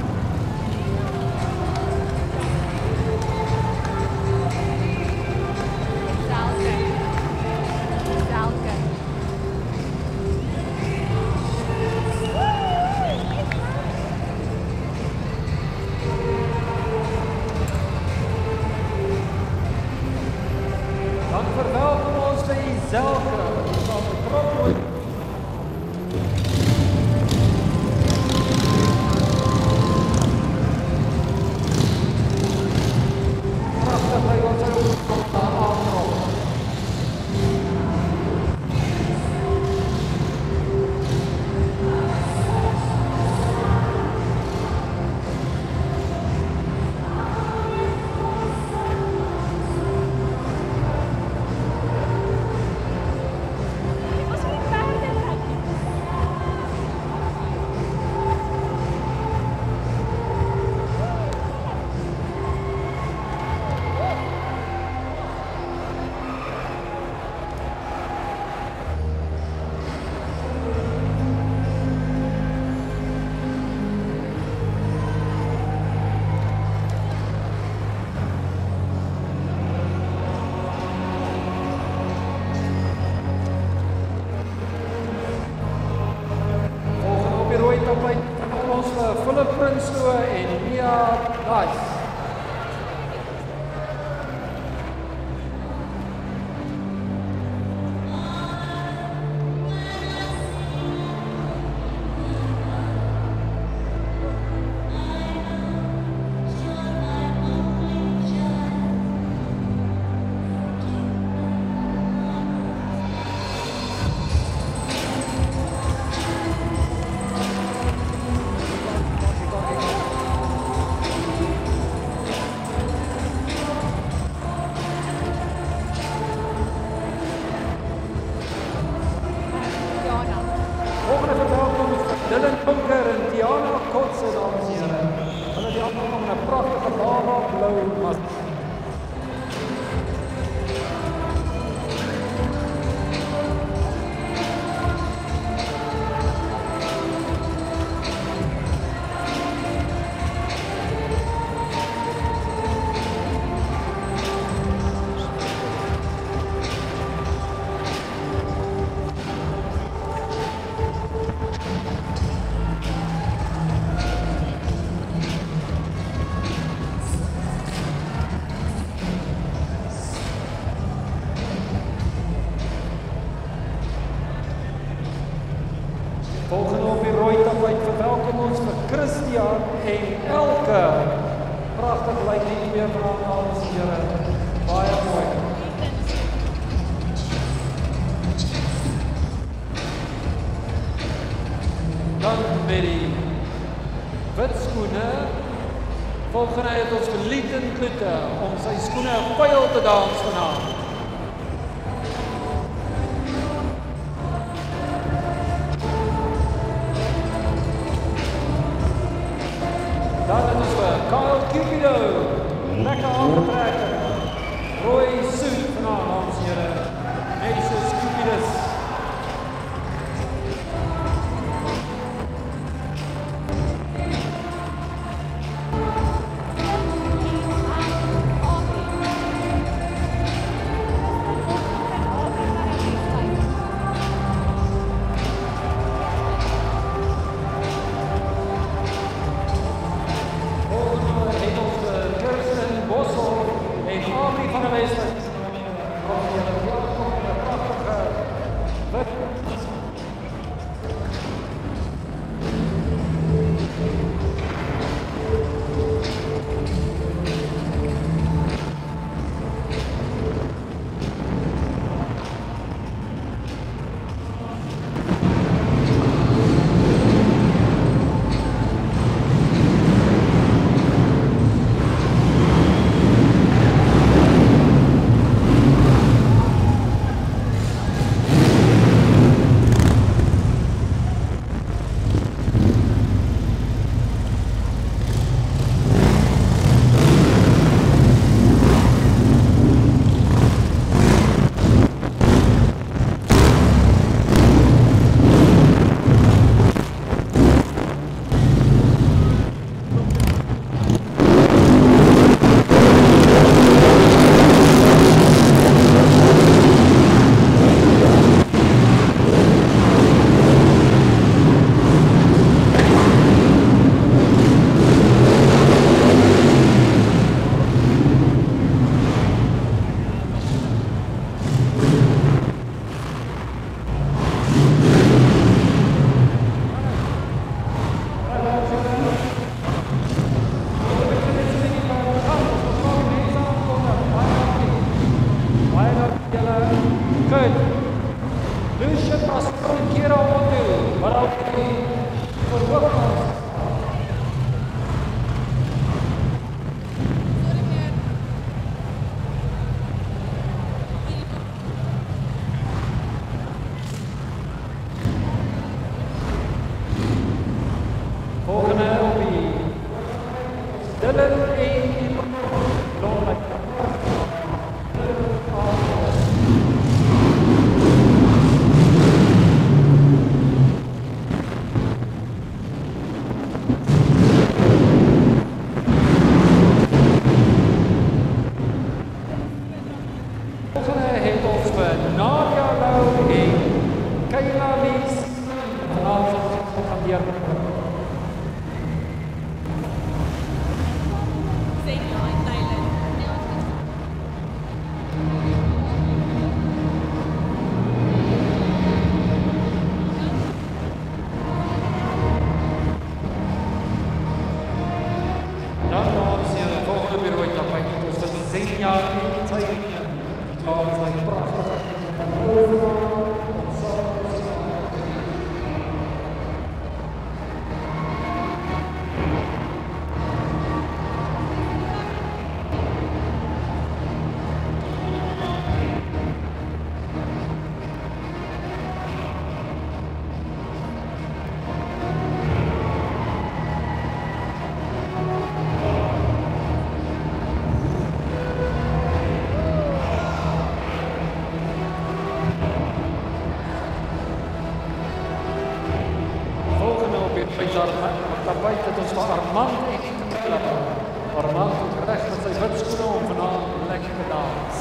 Dan verwelkom ons de Iselke, die zal betrokken worden. Prachtig bij ons ook aanrol. Tapijt ons Philip Prinsloo en Mia Dice. Volgende verwelkom is Dylan Bunker en Diana Kotze, dames en heren. Hulle die afkom in 'n pragtige lava blou Mazda. Volgende op die rooi tapijt verwelkom ons vir Christian en Elke. Pragtig lyk die twee van dames en here. Baie mooi. Dan met die wit skoene. Volgende het ons vir Lieten Kloete om sy skoene pyl te dans vanaand. Dan het ons vir Kyle Cupido, lekker aangetrek, rooi suit vanaand, dames en here, Meisjes Cupidus. Dylan A. Loonlijk. Volgende heeft ons Nadia Lau en Kayla Lies vanavond van die daarbij dat ons van Armand in te klappen. Armand doet recht met zijn witschoenen om vanavond lekker te dansen.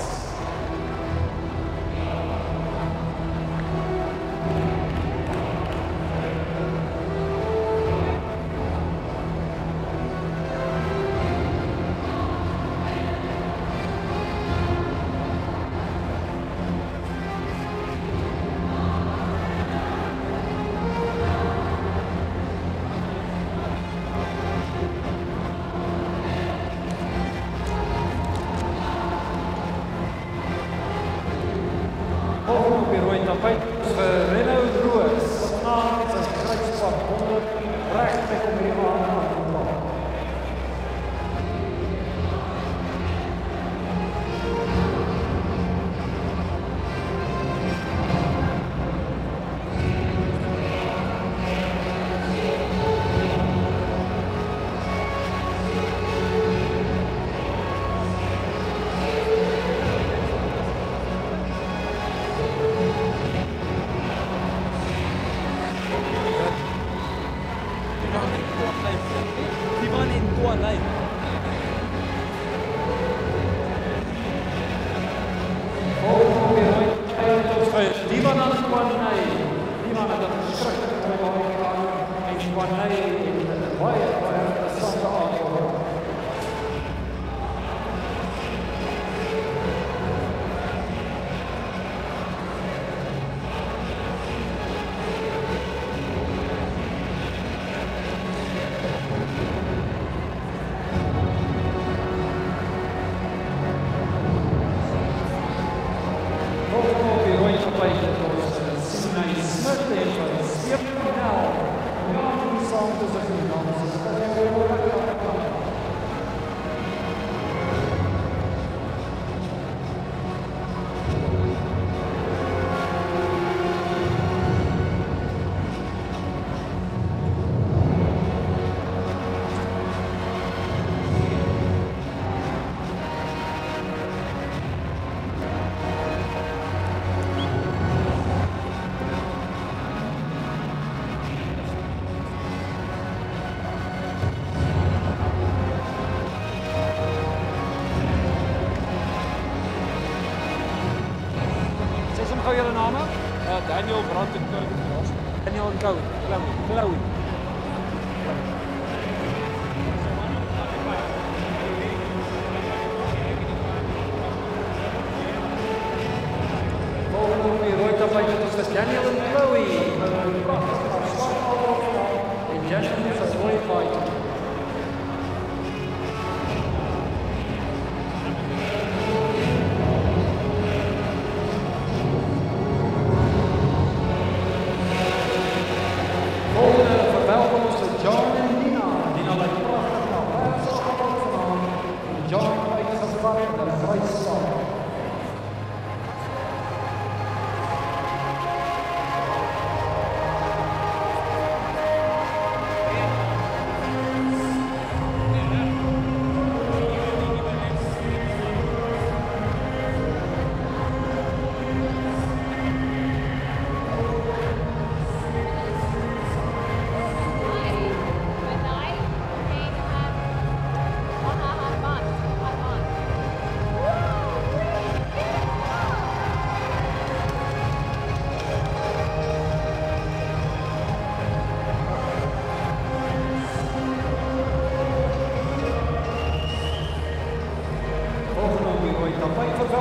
Tapijt voor Renaud Roos. Vanavond zijn kruispak 100 recht tegen de aan. Gou julle name? Daniel Brandt en Daniel en Chloe. Volgende op die rooi tapijt is Daniel en Chloe. En Jasmine is een mooie fight.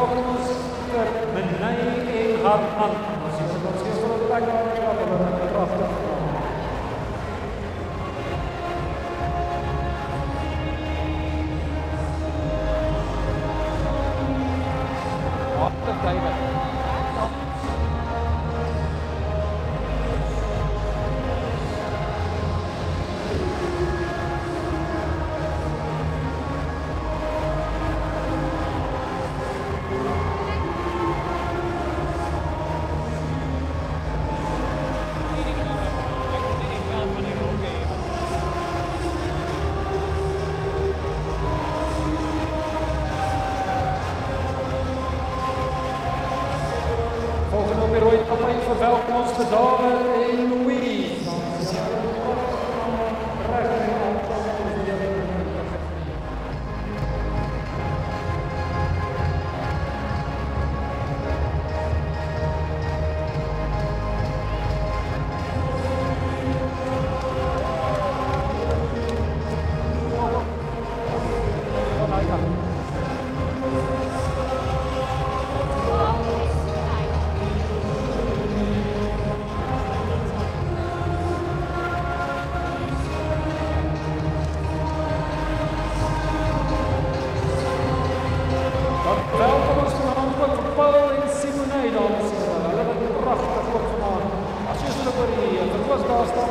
verwelkom ons vir Menai en Hartman. Ons het ons hier vir 'n lekker pragtig. Volgende op die rooi tapijt verwelkom ons de David en Louise. Welkom ons vanavond vir Paul en Simone, dames en heren. Hulle wat prachtig ook vanavond. As jy hulle oor die verkoos daar staan,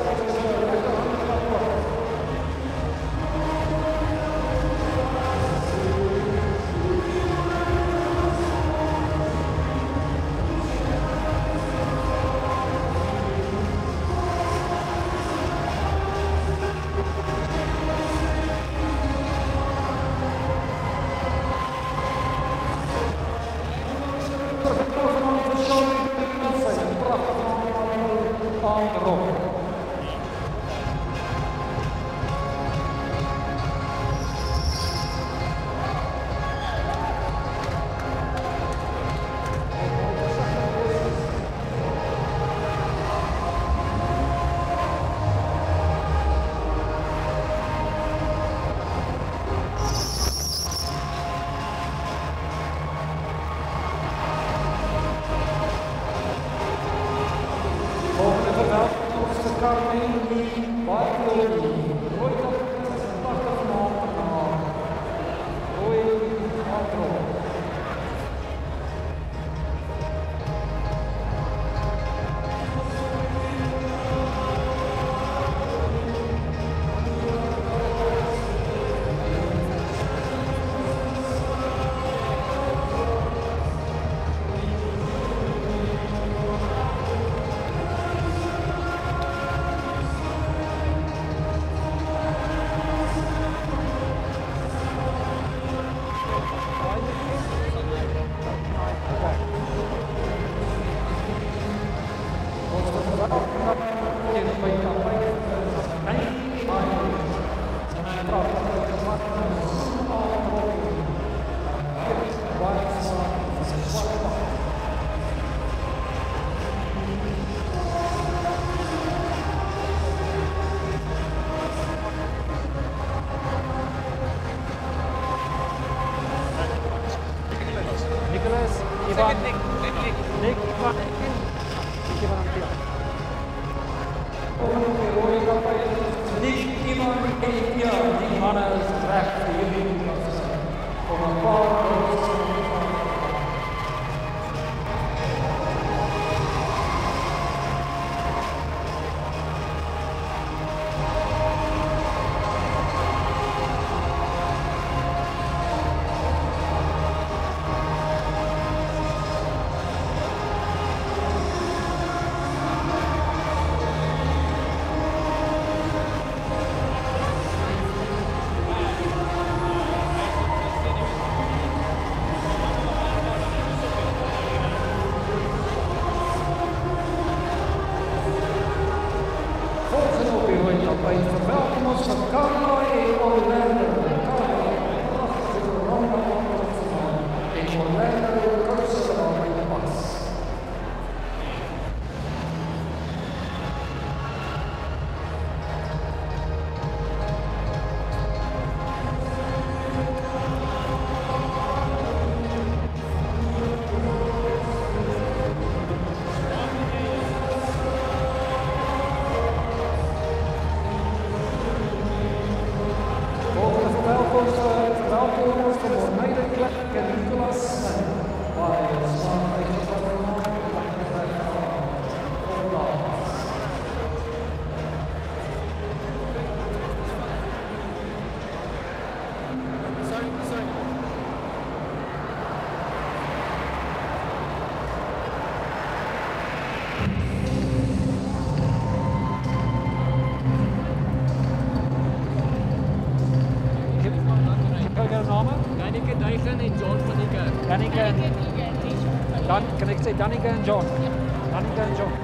en John van die kerk. Danica en can I say Danica and John? Danica and John.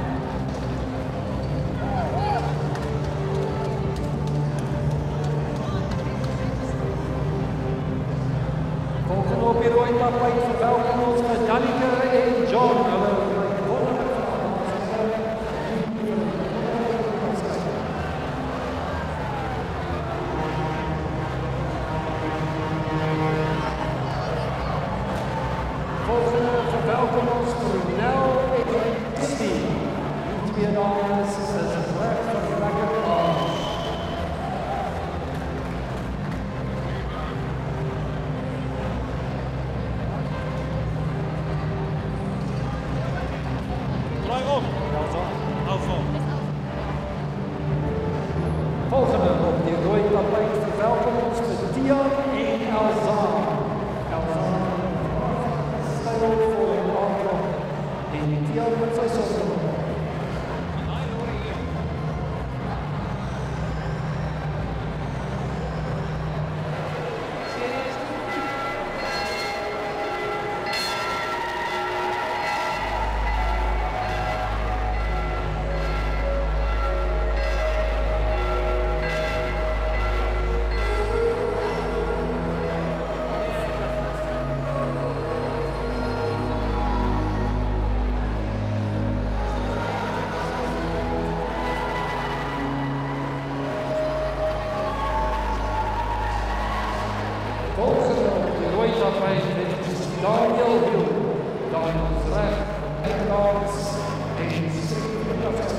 Volgende op die rooi tapijt verwelkom ons met Danica en John. Volgende verwelkom ons Brunel en Steve. Die twee dames is recht van die lekker paas. Draai om. Alson. Volgende op die rooi tapijt verwelkom ons met Tian en Elzaan. Elzaan stijl voor een aanrok en Tian met sy sokken. Volgende op die rooi tapijt is Daniel Hill. Daniel is recht, Engels en Strik.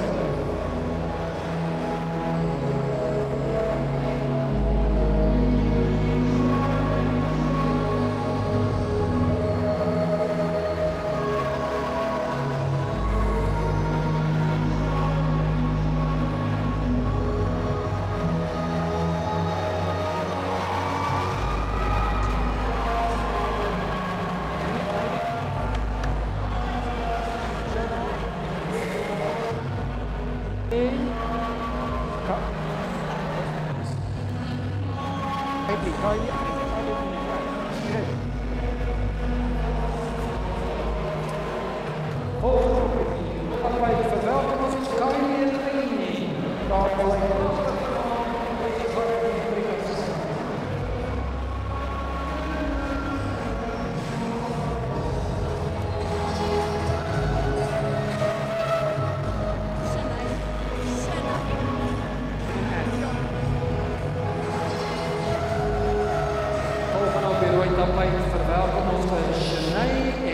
Verwelkom ons Kylie en Rini. Daar tapijt verwelkom ons Shanae